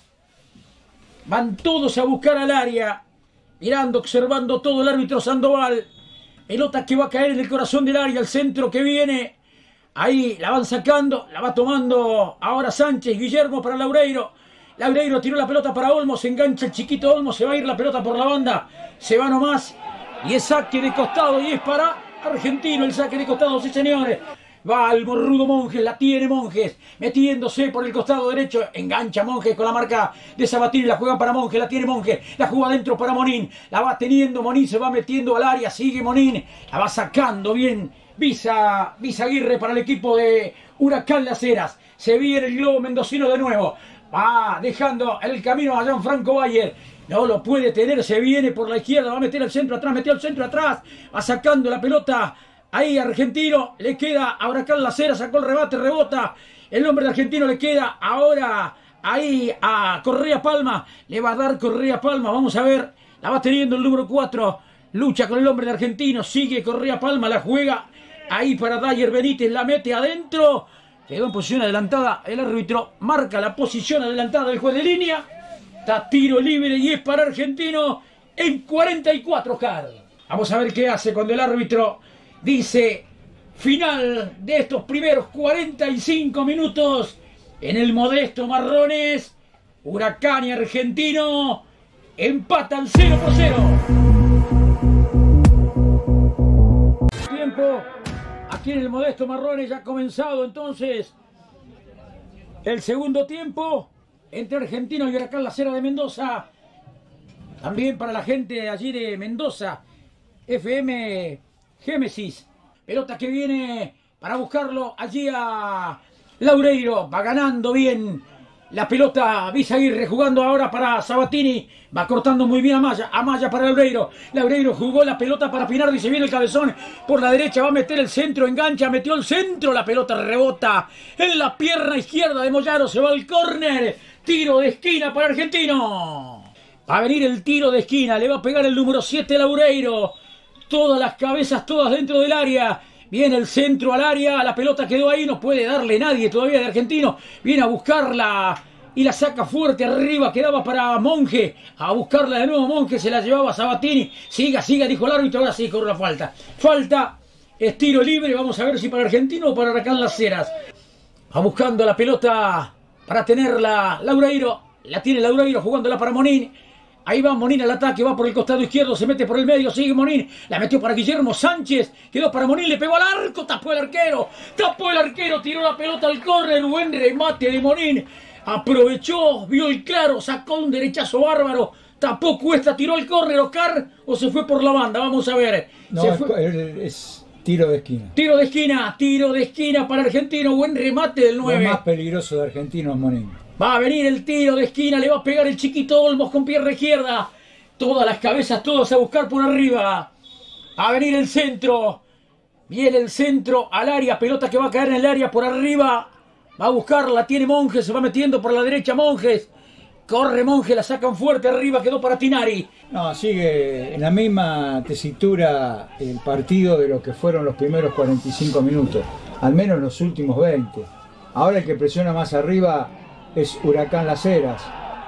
Van todos a buscar al área, mirando, observando todo el árbitro Sandoval. Pelota que va a caer en el corazón del área, el centro que viene. Ahí la van sacando, la va tomando ahora Sánchez, Guillermo para Laureiro. Laureiro tiró la pelota para Olmos, se engancha el chiquito Olmos, se va a ir la pelota por la banda. Se va nomás y es saque de costado y es para Argentino el saque de costado, sí señores. Va el morrudo Monjes, la tiene Monjes, metiéndose por el costado derecho, engancha Monjes con la marca de Sabatini, la juegan para Monjes, la tiene Monjes, la juega adentro para Monín, la va teniendo Monín, se va metiendo al área, sigue Monín, la va sacando bien Bizaguirre para el equipo de Huracán Las Heras. Se viene el globo mendocino de nuevo, va dejando el camino a Gianfranco Bayer. No lo puede tener, se viene por la izquierda, va a meter el centro atrás, metió el centro atrás, va sacando la pelota. Ahí Argentino, le queda a Huracán Las Heras, sacó el rebate, rebota. El hombre de Argentino le queda ahora ahí a Correa Palma. Le va a dar Correa Palma, vamos a ver. La va teniendo el número 4. Lucha con el hombre de Argentino, sigue Correa Palma, la juega. Ahí para Dyer Benítez, la mete adentro. Quedó en posición adelantada, el árbitro marca la posición adelantada del juez de línea. Está tiro libre y es para Argentino en 44, Carl. Vamos a ver qué hace cuando el árbitro dice final de estos primeros 45 minutos en el Modesto Marrones. Huracán y Argentino empatan 0-0. Tiempo aquí en el Modesto Marrones, ya ha comenzado entonces el segundo tiempo entre Argentino y Huracán Las Heras de Mendoza. También para la gente allí de Mendoza, FM Génesis. Pelota que viene para buscarlo allí a Laureiro. Va ganando bien la pelota Bizaguirre, jugando ahora para Sabatini. Va cortando muy bien a Maya para Laureiro. Laureiro jugó la pelota para Pinardi, se viene el cabezón por la derecha, va a meter el centro, engancha, metió el centro, la pelota rebota en la pierna izquierda de Moyano, se va al córner. Tiro de esquina para Argentino. Va a venir el tiro de esquina, le va a pegar el número 7 Laureiro. Todas las cabezas, todas dentro del área. Viene el centro al área, la pelota quedó ahí, no puede darle nadie todavía de Argentino. Viene a buscarla y la saca fuerte arriba, quedaba para Monje. A buscarla de nuevo Monje, se la llevaba Sabatini. Siga, dijo el árbitro, ahora sí corre la falta. Falta, es tiro libre, vamos a ver si para Argentino o para Huracán Las Heras. Va buscando la pelota para tenerla Laureiro. La tiene Laureiro jugándola para Monín. Ahí va Monín al ataque, va por el costado izquierdo, se mete por el medio, sigue Monín, la metió para Guillermo Sánchez, quedó para Monín, le pegó al arco, tapó el arquero, tiró la pelota al córner, buen remate de Monín, aprovechó, vio el claro, sacó un derechazo bárbaro, tapó Cuesta, tiró el córner, Oscar, o se fue por la banda, vamos a ver. No, es tiro de esquina. Tiro de esquina para Argentino, buen remate del 9. Lo más peligroso de Argentino es Monín. Va a venir el tiro de esquina, le va a pegar el chiquito Olmos con pierna izquierda. Todas las cabezas, todas a buscar por arriba. Va a venir el centro. Viene el centro al área, pelota que va a caer en el área por arriba. Va a buscarla, tiene Monjes, se va metiendo por la derecha Monjes. Corre Monjes, la sacan fuerte arriba, quedó para Tinari. No, sigue en la misma tesitura el partido de lo que fueron los primeros 45 minutos. Al menos los últimos 20. Ahora el que presiona más arriba es Huracán Las Heras.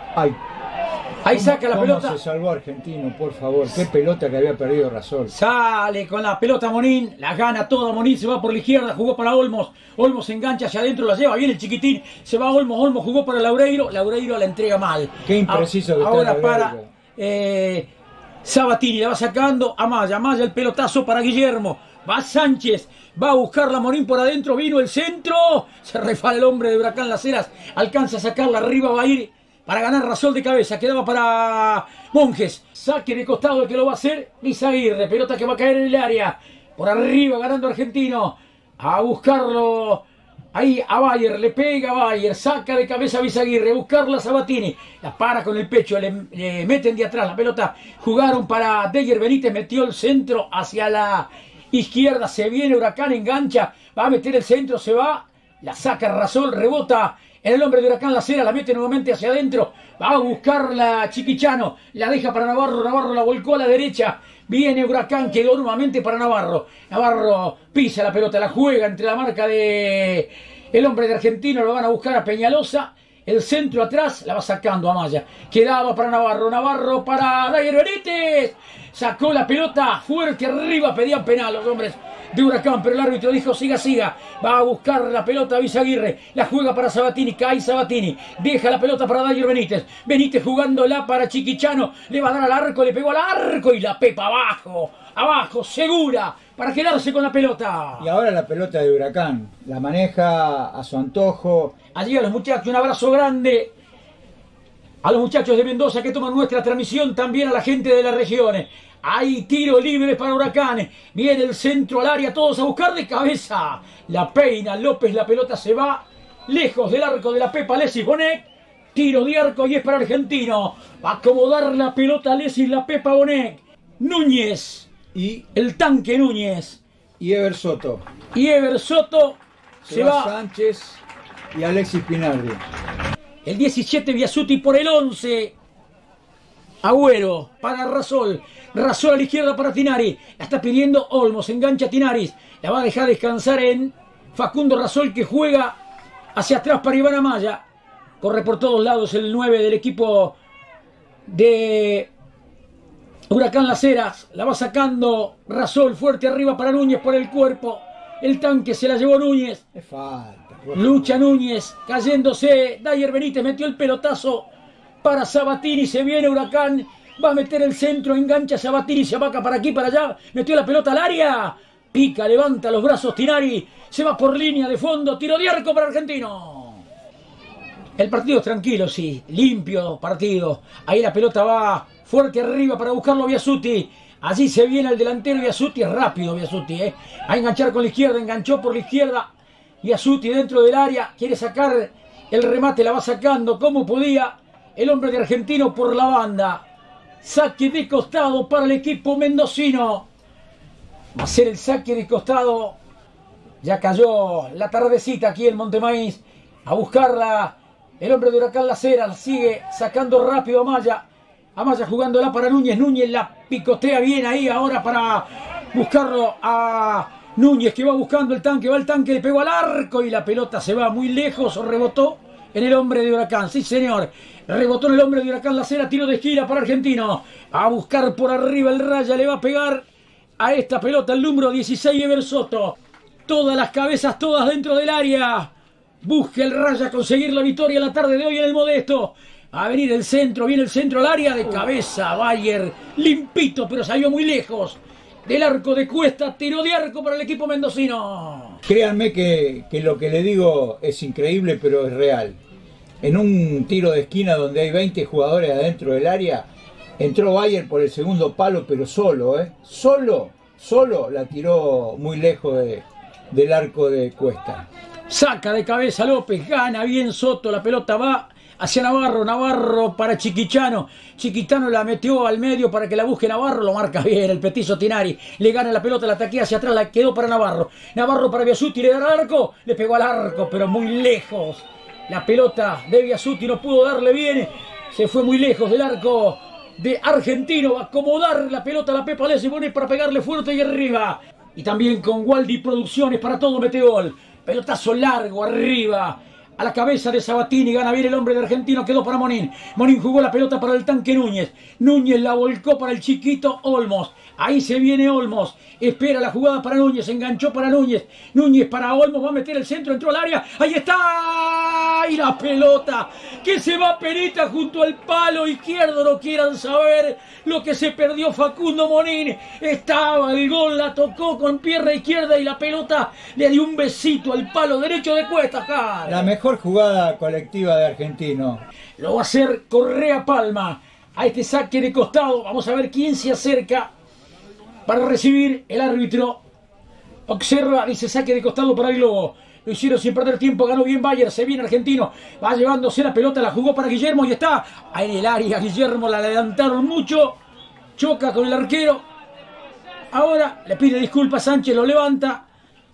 Ahí saca la pelota. ¿Cómo se salvó Argentino, por favor? Qué pelota que había perdido Rasol. Sale con la pelota Monín, la gana toda Monín, se va por la izquierda, jugó para Olmos. Olmos se engancha hacia adentro, la lleva bien el chiquitín, se va Olmos, Olmos jugó para Laureiro, Laureiro la entrega mal. Qué impreciso que ahora está para Sabatini, la va sacando a Maya, el pelotazo para Guillermo. Va Sánchez, va a buscarla Morín por adentro, vino el centro, se refala el hombre de Huracán Las Heras, alcanza a sacarla arriba, va a ir para ganar Rasol de cabeza, quedaba para Monjes, saque de costado el que lo va a hacer, Bizaguirre, pelota que va a caer en el área, por arriba ganando Argentino, a buscarlo, ahí a Bayer, le pega a Bayer, saca de cabeza a Bizaguirre, a buscarla a Sabatini, la para con el pecho, le meten de atrás la pelota, jugaron para Dyer Benítez, metió el centro hacia la izquierda, se viene Huracán, engancha, va a meter el centro, se va, la saca Rasol, rebota en el hombre de Huracán Las Heras, la mete nuevamente hacia adentro, va a buscarla Chiquichano, la deja para Navarro, Navarro la volcó a la derecha, viene Huracán, quedó nuevamente para Navarro, Navarro pisa la pelota, la juega entre la marca de el hombre de Argentino, lo van a buscar a Peñalosa, El centro atrás la va sacando a Maya. Quedaba para Navarro. Navarro para Dayer Benítez. Sacó la pelota fuerte arriba. Pedían penal los hombres de Huracán, pero el árbitro dijo siga, siga. Va a buscar la pelota Vizaguirre. La juega para Sabatini. Cae Sabatini. Deja la pelota para Dayer Benítez. Benítez jugándola para Chiquichano. Le va a dar al arco. Le pegó al arco y la pepa abajo. Abajo, segura. Para quedarse con la pelota. Y ahora la pelota de Huracán. La maneja a su antojo. Allí a los muchachos, un abrazo grande a los muchachos de Mendoza que toman nuestra transmisión, también a la gente de las regiones. Hay tiro libre para Huracán. Viene el centro al área, todos a buscar de cabeza. La peina López, la pelota se va lejos del arco de la Pepa Alexis Bonet. Tiro de arco y es para Argentino. Va a acomodar la pelota Alexis, la Pepa Bonet. Núñez. Y el tanque Núñez. Y Ever Soto. Y Ever Soto se va. Sánchez y Alexis Pinardi. El 17 Biasuti por el 11. Agüero para Rasol. Rasol a la izquierda para Tinari. La está pidiendo Olmos. Engancha Tinaris. La va a dejar descansar en Facundo Rasol, que juega hacia atrás para Iván Amaya. Corre por todos lados el 9 del equipo de Huracán Las Heras. La va sacando Rasol fuerte arriba para Núñez por el cuerpo. El tanque se la llevó Núñez. Es falta. Lucha Núñez, cayéndose. Dayer Benítez metió el pelotazo para Sabatini. Se viene Huracán. Va a meter el centro. Engancha Sabatini. Se abaca para aquí, para allá. Metió la pelota al área. Pica, levanta los brazos Tinari. Se va por línea de fondo. Tiro de arco para Argentino. El partido es tranquilo, sí. Limpio partido. Ahí la pelota va fuerte arriba para buscarlo Biasuti. Allí se viene el delantero Biasuti. Es rápido Biasuti, a enganchar con la izquierda. Enganchó por la izquierda. Biasuti dentro del área. Quiere sacar el remate. La va sacando como podía el hombre de Argentino por la banda. Saque de costado para el equipo mendocino. Va a ser el saque de costado. Ya cayó la tardecita aquí en Montemaíz. A buscarla el hombre de Huracán Las Heras. Sigue sacando rápido a Maya. Amaya jugándola para Núñez. Núñez la picotea bien ahí ahora para buscarlo a Núñez, que va buscando el tanque. Va el tanque, le pegó al arco y la pelota se va muy lejos. Rebotó en el hombre de Huracán. Sí, señor. Rebotó en el hombre de Huracán Las Heras. Tiro de esquina para Argentino. A buscar por arriba el Raya. Le va a pegar a esta pelota el número 16 Ever Soto. Todas las cabezas, todas dentro del área. Busca el Raya conseguir la victoria en la tarde de hoy en el Modesto. Va a venir el centro, viene el centro al área de cabeza. Bayer limpito, pero salió muy lejos del arco de Cuesta. Tiro de arco para el equipo mendocino. Créanme que lo que le digo es increíble, pero es real. En un tiro de esquina donde hay 20 jugadores adentro del área, entró Bayer por el segundo palo, pero solo, solo la tiró muy lejos del arco de Cuesta. Saca de cabeza López, gana bien Soto, la pelota va hacia Navarro. Navarro para Chiquichano. Chiquitano la metió al medio para que la busque Navarro. Lo marca bien el petizo Tinari. Le gana la pelota, la taquea hacia atrás. La quedó para Navarro. Navarro para Biasuti. Le da al arco. Le pegó al arco, pero muy lejos. La pelota de Biasuti no pudo darle bien. Se fue muy lejos del arco de Argentino. Va a acomodar la pelota a la Pepa Alexis Bonet para pegarle fuerte y arriba. Y también con Waldi Producciones para todo mete gol. Pelotazo largo arriba. A la cabeza de Sabatini, gana bien el hombre de Argentino, quedó para Monín. Monín jugó la pelota para el tanque Núñez. Núñez la volcó para el chiquito Olmos. Ahí se viene Olmos. Espera la jugada para Núñez, enganchó para Núñez. Núñez para Olmos, va a meter el centro, entró al área. Ahí está. Y la pelota que se va perita junto al palo izquierdo. No quieran saber lo que se perdió Facundo Monín. Estaba el gol, la tocó con pierna izquierda y la pelota le dio un besito al palo derecho de Cuesta. Cara. La mejor jugada colectiva de Argentino. Lo va a hacer Correa Palma a este saque de costado. Vamos a ver quién se acerca para recibir el árbitro. Observa, dice saque de costado para el Globo. Lo hicieron sin perder tiempo, ganó bien Bayer, se viene Argentino. Va llevándose la pelota, la jugó para Guillermo y está en el área. Guillermo la adelantaron mucho. Choca con el arquero. Ahora le pide disculpas Sánchez, lo levanta.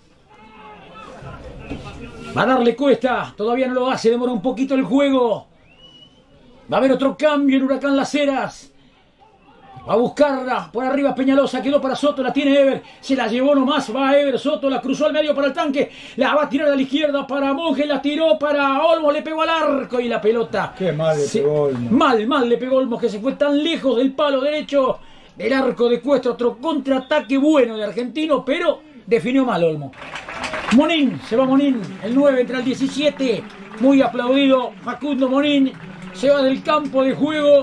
Va a darle Cuesta, todavía no lo hace, demora un poquito el juego. Va a haber otro cambio en Huracán Las Heras. Va a buscarla por arriba Peñalosa, quedó para Soto, la tiene Ever, se la llevó nomás, va Ever, Soto la cruzó al medio para el tanque, la va a tirar a la izquierda para Monge, la tiró para Olmos, le pegó al arco y la pelota. Qué mal le pegó Olmos. Mal le pegó Olmos, que se fue tan lejos del palo derecho del arco de Cuesta, otro contraataque bueno de Argentino, pero definió mal Olmos. Monín, se va Monín, el 9 entra el 17, muy aplaudido Facundo Monín, se va del campo de juego.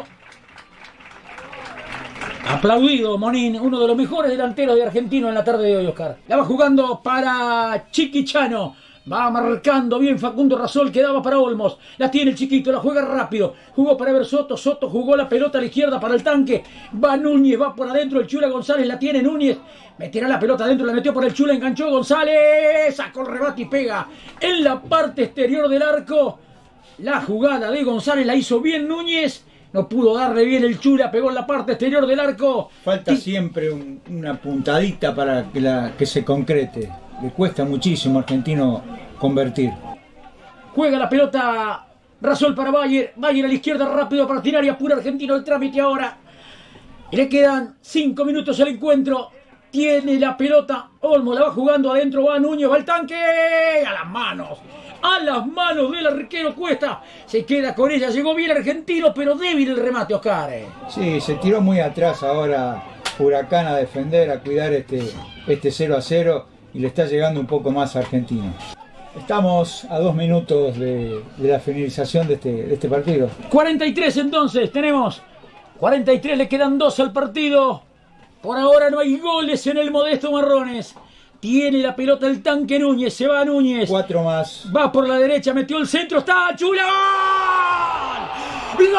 Aplaudido Monín, uno de los mejores delanteros de Argentino en la tarde de hoy, Oscar. La va jugando para Chiquichano. Va marcando bien Facundo Rasol, quedaba para Olmos. La tiene el chiquito, la juega rápido. Jugó para Ever Soto, Soto jugó la pelota a la izquierda para el tanque. Va Núñez, va por adentro el Chula González, la tiene Núñez. Meterá la pelota adentro, la metió por el Chula, enganchó González. Sacó el rebate y pega en la parte exterior del arco. La jugada de González la hizo bien Núñez. No pudo darle bien el Chula, pegó en la parte exterior del arco. Falta siempre una puntadita para que se concrete. Le cuesta muchísimo a Argentino convertir. Juega la pelota Rasol para Bayer. Bayer a la izquierda rápido para tirar y apura Argentino el trámite ahora. Y le quedan 5 minutos al encuentro. Tiene la pelota Olmos, la va jugando adentro, va Núñez, va el tanque. A las manos del arquero Cuesta. Se queda con ella, llegó bien Argentino, pero débil el remate, Oscar. Sí, se tiró muy atrás ahora Huracán a defender, a cuidar este 0-0 y le está llegando un poco más a Argentino. Estamos a 2 minutos de la finalización de este partido. 43 entonces, tenemos 43, le quedan 2 al partido. Por ahora no hay goles en el Modesto Marrones. Tiene la pelota el tanque Núñez, se va Núñez. 4 más. Va por la derecha, metió el centro, está Chula. ¡Gol!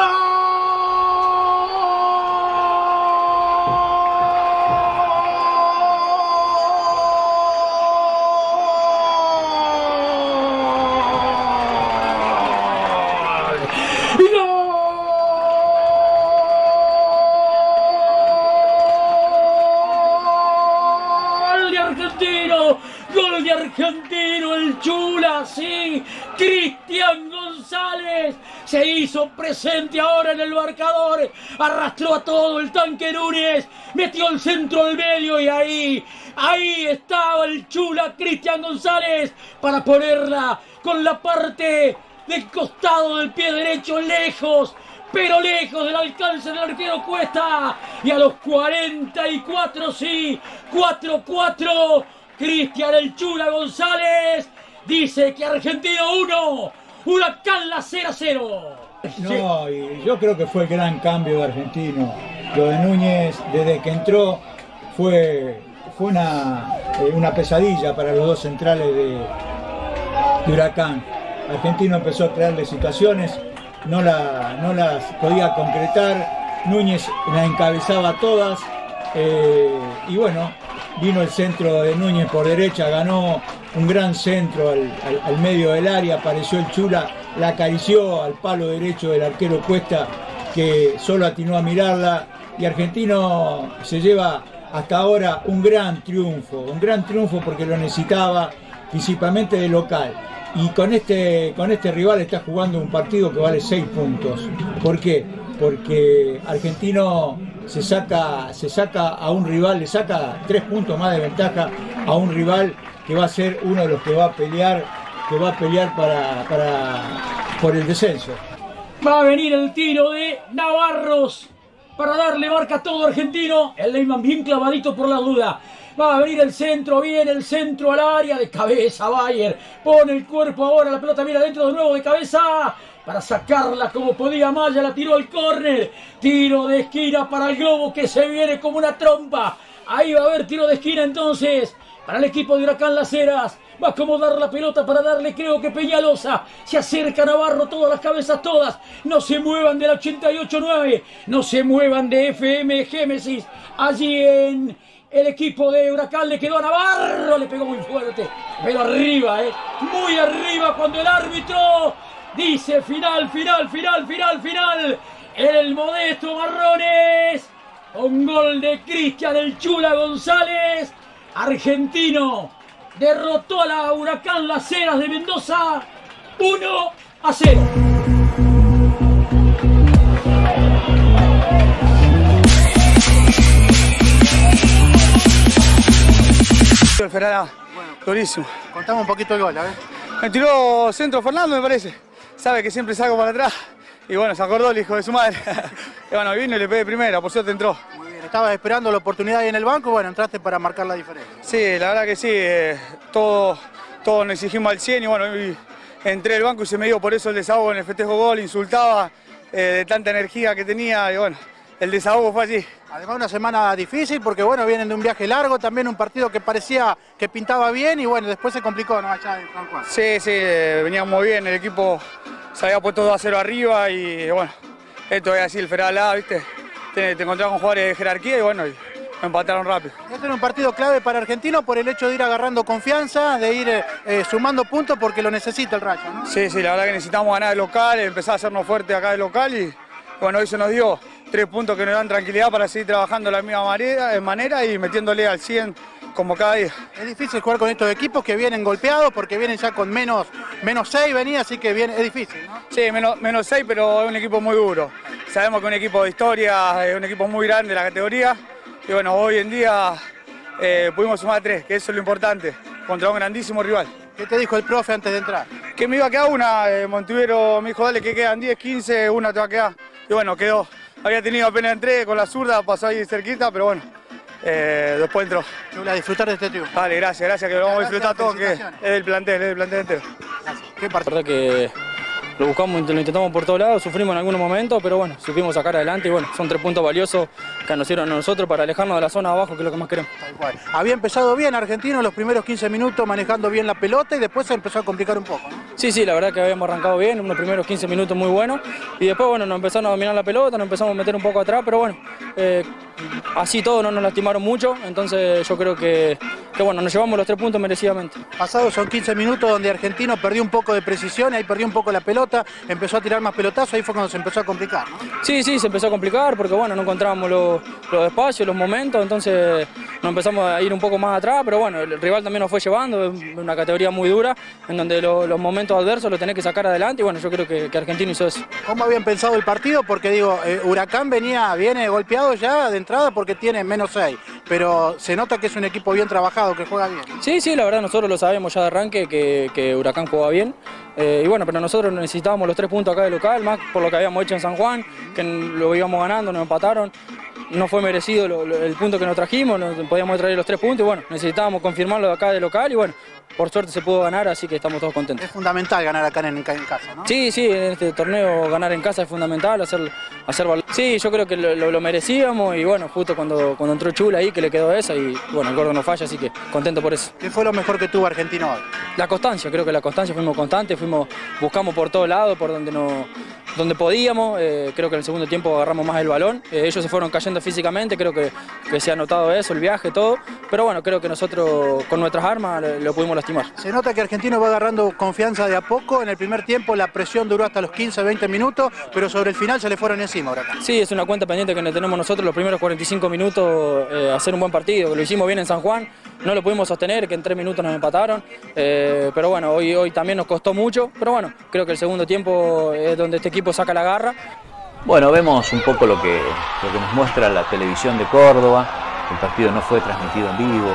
Gol de Argentino, el Chula, sí, Cristian González se hizo presente ahora en el marcador, arrastró a todo el tanque Núñez, metió el centro al medio y ahí estaba el Chula, Cristian González, para ponerla con la parte del costado del pie derecho, lejos, pero lejos del alcance del arquero Cuesta, y a los 44, sí, 4-4, Cristian el Chula González dice que Argentino 1, Huracán la 0-0. No, y yo creo que fue el gran cambio de Argentino. Lo de Núñez, desde que entró, fue una pesadilla para los dos centrales de Huracán. Argentino empezó a crearle situaciones, no las podía concretar, Núñez la encabezaba todas, y bueno, vino el centro de Núñez por derecha, ganó un gran centro al medio del área, apareció el Chula, la acarició al palo derecho del arquero Cuesta, que solo atinó a mirarla, y Argentino se lleva hasta ahora un gran triunfo porque lo necesitaba, principalmente de local. Y con este rival está jugando un partido que vale 6 puntos. ¿Por qué? Porque Argentino se saca a un rival, le saca 3 puntos más de ventaja a un rival que va a ser uno de los que va a pelear por el descenso. Va a venir el tiro de Navarros para darle marca a todo Argentino. El Leyman bien clavadito por la duda. Va a venir el centro, viene el centro al área, de cabeza Bayer. Pone el cuerpo ahora, la pelota viene adentro de nuevo de cabeza. Para sacarla como podía Maya, la tiró al córner. Tiro de esquina para el Globo que se viene como una trompa. Ahí va a haber tiro de esquina entonces para el equipo de Huracán Las Heras. Va a acomodar la pelota para darle, creo que Peñalosa. Se acerca Navarro, todas las cabezas todas. No se muevan del 88-9. No se muevan de FM Génesis. Allí en el equipo de Huracán le quedó a Navarro. Le pegó muy fuerte. Pero arriba, muy arriba cuando el árbitro dice final. En el Modesto Marrones. Un gol de Cristian el Chula González. Argentino derrotó a la Huracán Las Heras de Mendoza 1-0. Feralá. Durísimo. Contame un poquito el gol, a ver. Me tiró centro Fernando, me parece. Sabe que siempre salgo para atrás. Y bueno, se acordó el hijo de su madre. Y bueno, vino y le pegué primera, por suerte entró. Muy bien, estabas esperando la oportunidad ahí en el banco, bueno, entraste para marcar la diferencia. Sí, la verdad que sí. Todos nos exigimos al 100 y bueno, entré al banco y se me dio por eso el desahogo en el festejo gol, insultaba de tanta energía que tenía y bueno, el desahogo fue allí. Además una semana difícil porque bueno, vienen de un viaje largo, también un partido que parecía que pintaba bien y bueno, después se complicó, ¿no? Allá en San Juan. Sí, veníamos bien, el equipo se había puesto 2-0 arriba y bueno, esto es así, el Feralá, ¿viste? Te encontrás con jugadores de jerarquía y bueno, y me empataron rápido. Este era un partido clave para Argentino por el hecho de ir agarrando confianza, de ir sumando puntos porque lo necesita el Rayo, ¿no? Sí, la verdad que necesitamos ganar de local, empezar a hacernos fuertes acá de local y bueno, hoy se nos dio 3 puntos que nos dan tranquilidad para seguir trabajando de la misma manera y metiéndole al 100 como cada día. Es difícil jugar con estos equipos que vienen golpeados porque vienen ya con menos 6 venía, así que es difícil, ¿no? Sí, menos 6, pero es un equipo muy duro. Sabemos que es un equipo de historia, es un equipo muy grande de la categoría y bueno, hoy en día pudimos sumar 3, que eso es lo importante, contra un grandísimo rival. ¿Qué te dijo el profe antes de entrar? Que me iba a quedar una, Montivero me dijo, dale que quedan 10, 15, una te va a quedar. Y bueno, quedó. Había tenido apenas entré con la zurda, pasó ahí cerquita, pero bueno, después entró. Yo voy a disfrutar de este triunfo. Vale, gracias, que lo vamos a disfrutar todos, que es del plantel entero. ¿Qué partido? La verdad que lo buscamos, lo intentamos por todos lados, sufrimos en algunos momentos, pero bueno, supimos sacar adelante y bueno, son 3 puntos valiosos que nos dieron a nosotros para alejarnos de la zona de abajo, que es lo que más queremos. Tal cual. Había empezado bien Argentino los primeros 15 minutos manejando bien la pelota y después se empezó a complicar un poco, ¿no? Sí, la verdad que habíamos arrancado bien, unos primeros 15 minutos muy buenos y después bueno, nos empezaron a dominar la pelota, nos empezamos a meter un poco atrás, pero bueno, así todo no nos lastimaron mucho, entonces yo creo que bueno, nos llevamos los 3 puntos merecidamente. Pasados son 15 minutos donde Argentino perdió un poco de precisión, ahí perdió un poco la pelota, empezó a tirar más pelotazos, ahí fue cuando se empezó a complicar, ¿no? Sí, se empezó a complicar porque bueno, no encontrábamos los espacios, los momentos, entonces nos empezamos a ir un poco más atrás, pero bueno, el rival también nos fue llevando, es una categoría muy dura, en donde los momentos adversos los tenés que sacar adelante y bueno, yo creo que Argentino hizo eso. ¿Cómo habían pensado el partido? Porque digo, Huracán viene golpeado ya de entrada porque tiene menos 6, pero se nota que es un equipo bien trabajado, que juega bien. Sí, la verdad nosotros lo sabemos ya de arranque que Huracán juega bien. Y bueno, pero nosotros necesitábamos los 3 puntos acá de local, más por lo que habíamos hecho en San Juan, que lo íbamos ganando, nos empataron. No fue merecido el punto que nos trajimos, podíamos traer los 3 puntos y bueno, necesitábamos confirmarlo de acá de local y bueno, por suerte se pudo ganar, así que estamos todos contentos. Es fundamental ganar acá en casa, ¿no? Sí, en este torneo ganar en casa es fundamental, hacer valor. Sí, yo creo que lo merecíamos y bueno, justo cuando entró Chula ahí que le quedó esa y bueno, el gordo no falla, así que contento por eso. ¿Qué fue lo mejor que tuvo Argentino hoy? La constancia, creo que la constancia, fuimos constantes, buscamos por todos lados, por donde podíamos, creo que en el segundo tiempo agarramos más el balón, ellos se fueron cayendo físicamente, creo que se ha notado eso, el viaje, todo, pero bueno, creo que nosotros con nuestras armas lo pudimos lastimar. Se nota que Argentino va agarrando confianza de a poco, en el primer tiempo la presión duró hasta los 15-20 minutos, pero sobre el final se le fueron encima ahora. Sí, es una cuenta pendiente que tenemos nosotros los primeros 45 minutos, hacer un buen partido, lo hicimos bien en San Juan, no lo pudimos sostener, que en 3 minutos nos empataron, pero bueno, hoy también nos costó mucho, pero bueno, creo que el segundo tiempo es donde este equipo saca la garra. Bueno, vemos un poco lo que nos muestra la televisión de Córdoba. El partido no fue transmitido en vivo.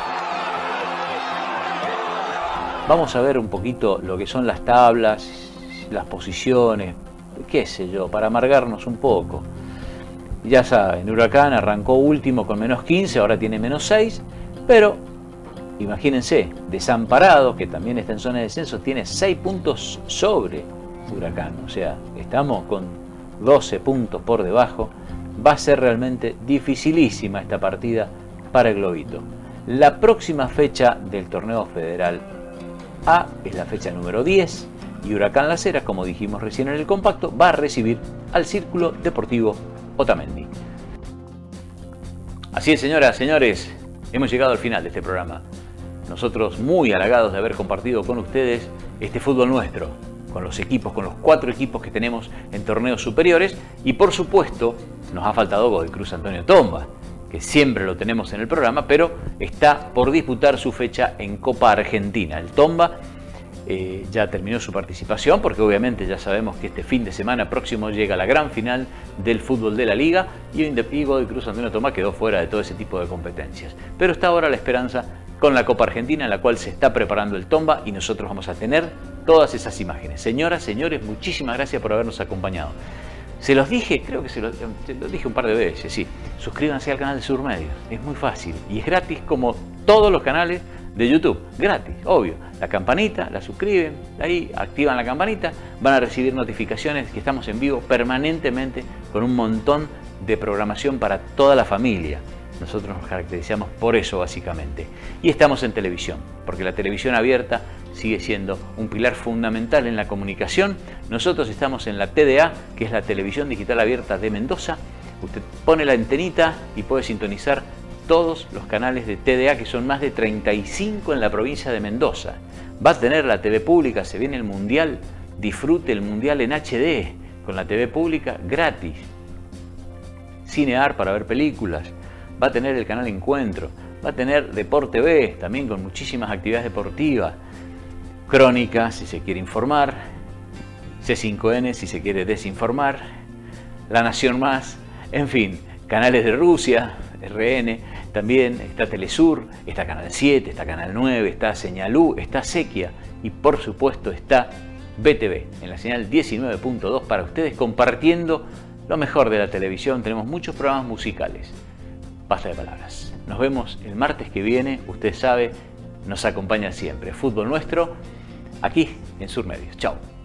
Vamos a ver un poquito lo que son las tablas, las posiciones, qué sé yo, para amargarnos un poco. Ya saben, Huracán arrancó último con menos 15, ahora tiene menos 6, pero imagínense, Desamparado, que también está en zona de descenso, tiene 6 puntos sobre Huracán, o sea, estamos con 12 puntos por debajo. Va a ser realmente dificilísima esta partida para el Globito. La próxima fecha del torneo federal A es la fecha número 10 y Huracán Las Heras, como dijimos recién en el compacto, va a recibir al Círculo Deportivo Otamendi. Así es, señoras, señores, hemos llegado al final de este programa. Nosotros muy halagados de haber compartido con ustedes este fútbol nuestro, con los equipos, con los 4 equipos que tenemos en torneos superiores y por supuesto nos ha faltado Godoy Cruz Antonio Tomba, que siempre lo tenemos en el programa, pero está por disputar su fecha en Copa Argentina. El Tomba ya terminó su participación porque obviamente ya sabemos que este fin de semana próximo llega la gran final del fútbol de la Liga y Godoy Cruz Antonio Tomba quedó fuera de todo ese tipo de competencias. Pero está ahora la esperanza con la Copa Argentina, en la cual se está preparando el Tomba y nosotros vamos a tener todas esas imágenes. Señoras, señores, muchísimas gracias por habernos acompañado. Se los dije, creo que se los dije un par de veces, sí. Suscríbanse al canal de Sur Medios, es muy fácil y es gratis como todos los canales de YouTube, gratis, obvio. La campanita, la suscriben, ahí activan la campanita, van a recibir notificaciones que estamos en vivo permanentemente con un montón de programación para toda la familia. Nosotros nos caracterizamos por eso básicamente. Y estamos en televisión, porque la televisión abierta sigue siendo un pilar fundamental en la comunicación. Nosotros estamos en la TDA, que es la Televisión Digital Abierta de Mendoza. Usted pone la antenita y puede sintonizar todos los canales de TDA, que son más de 35 en la provincia de Mendoza. Va a tener la TV pública, se viene el Mundial, disfrute el Mundial en HD, con la TV pública gratis. Cinear para ver películas, va a tener el canal Encuentro, va a tener Deporte B, también con muchísimas actividades deportivas, Crónica si se quiere informar, C5N si se quiere desinformar, La Nación Más, en fin, canales de Rusia, RN, también está Telesur, está Canal 7, está Canal 9, está Señalú, está Sequia y por supuesto está BTV en la señal 19.2 para ustedes, compartiendo lo mejor de la televisión. Tenemos muchos programas musicales. Basta de palabras. Nos vemos el martes que viene. Usted sabe, nos acompaña siempre. Fútbol Nuestro, aquí en Sur Medios. Chao.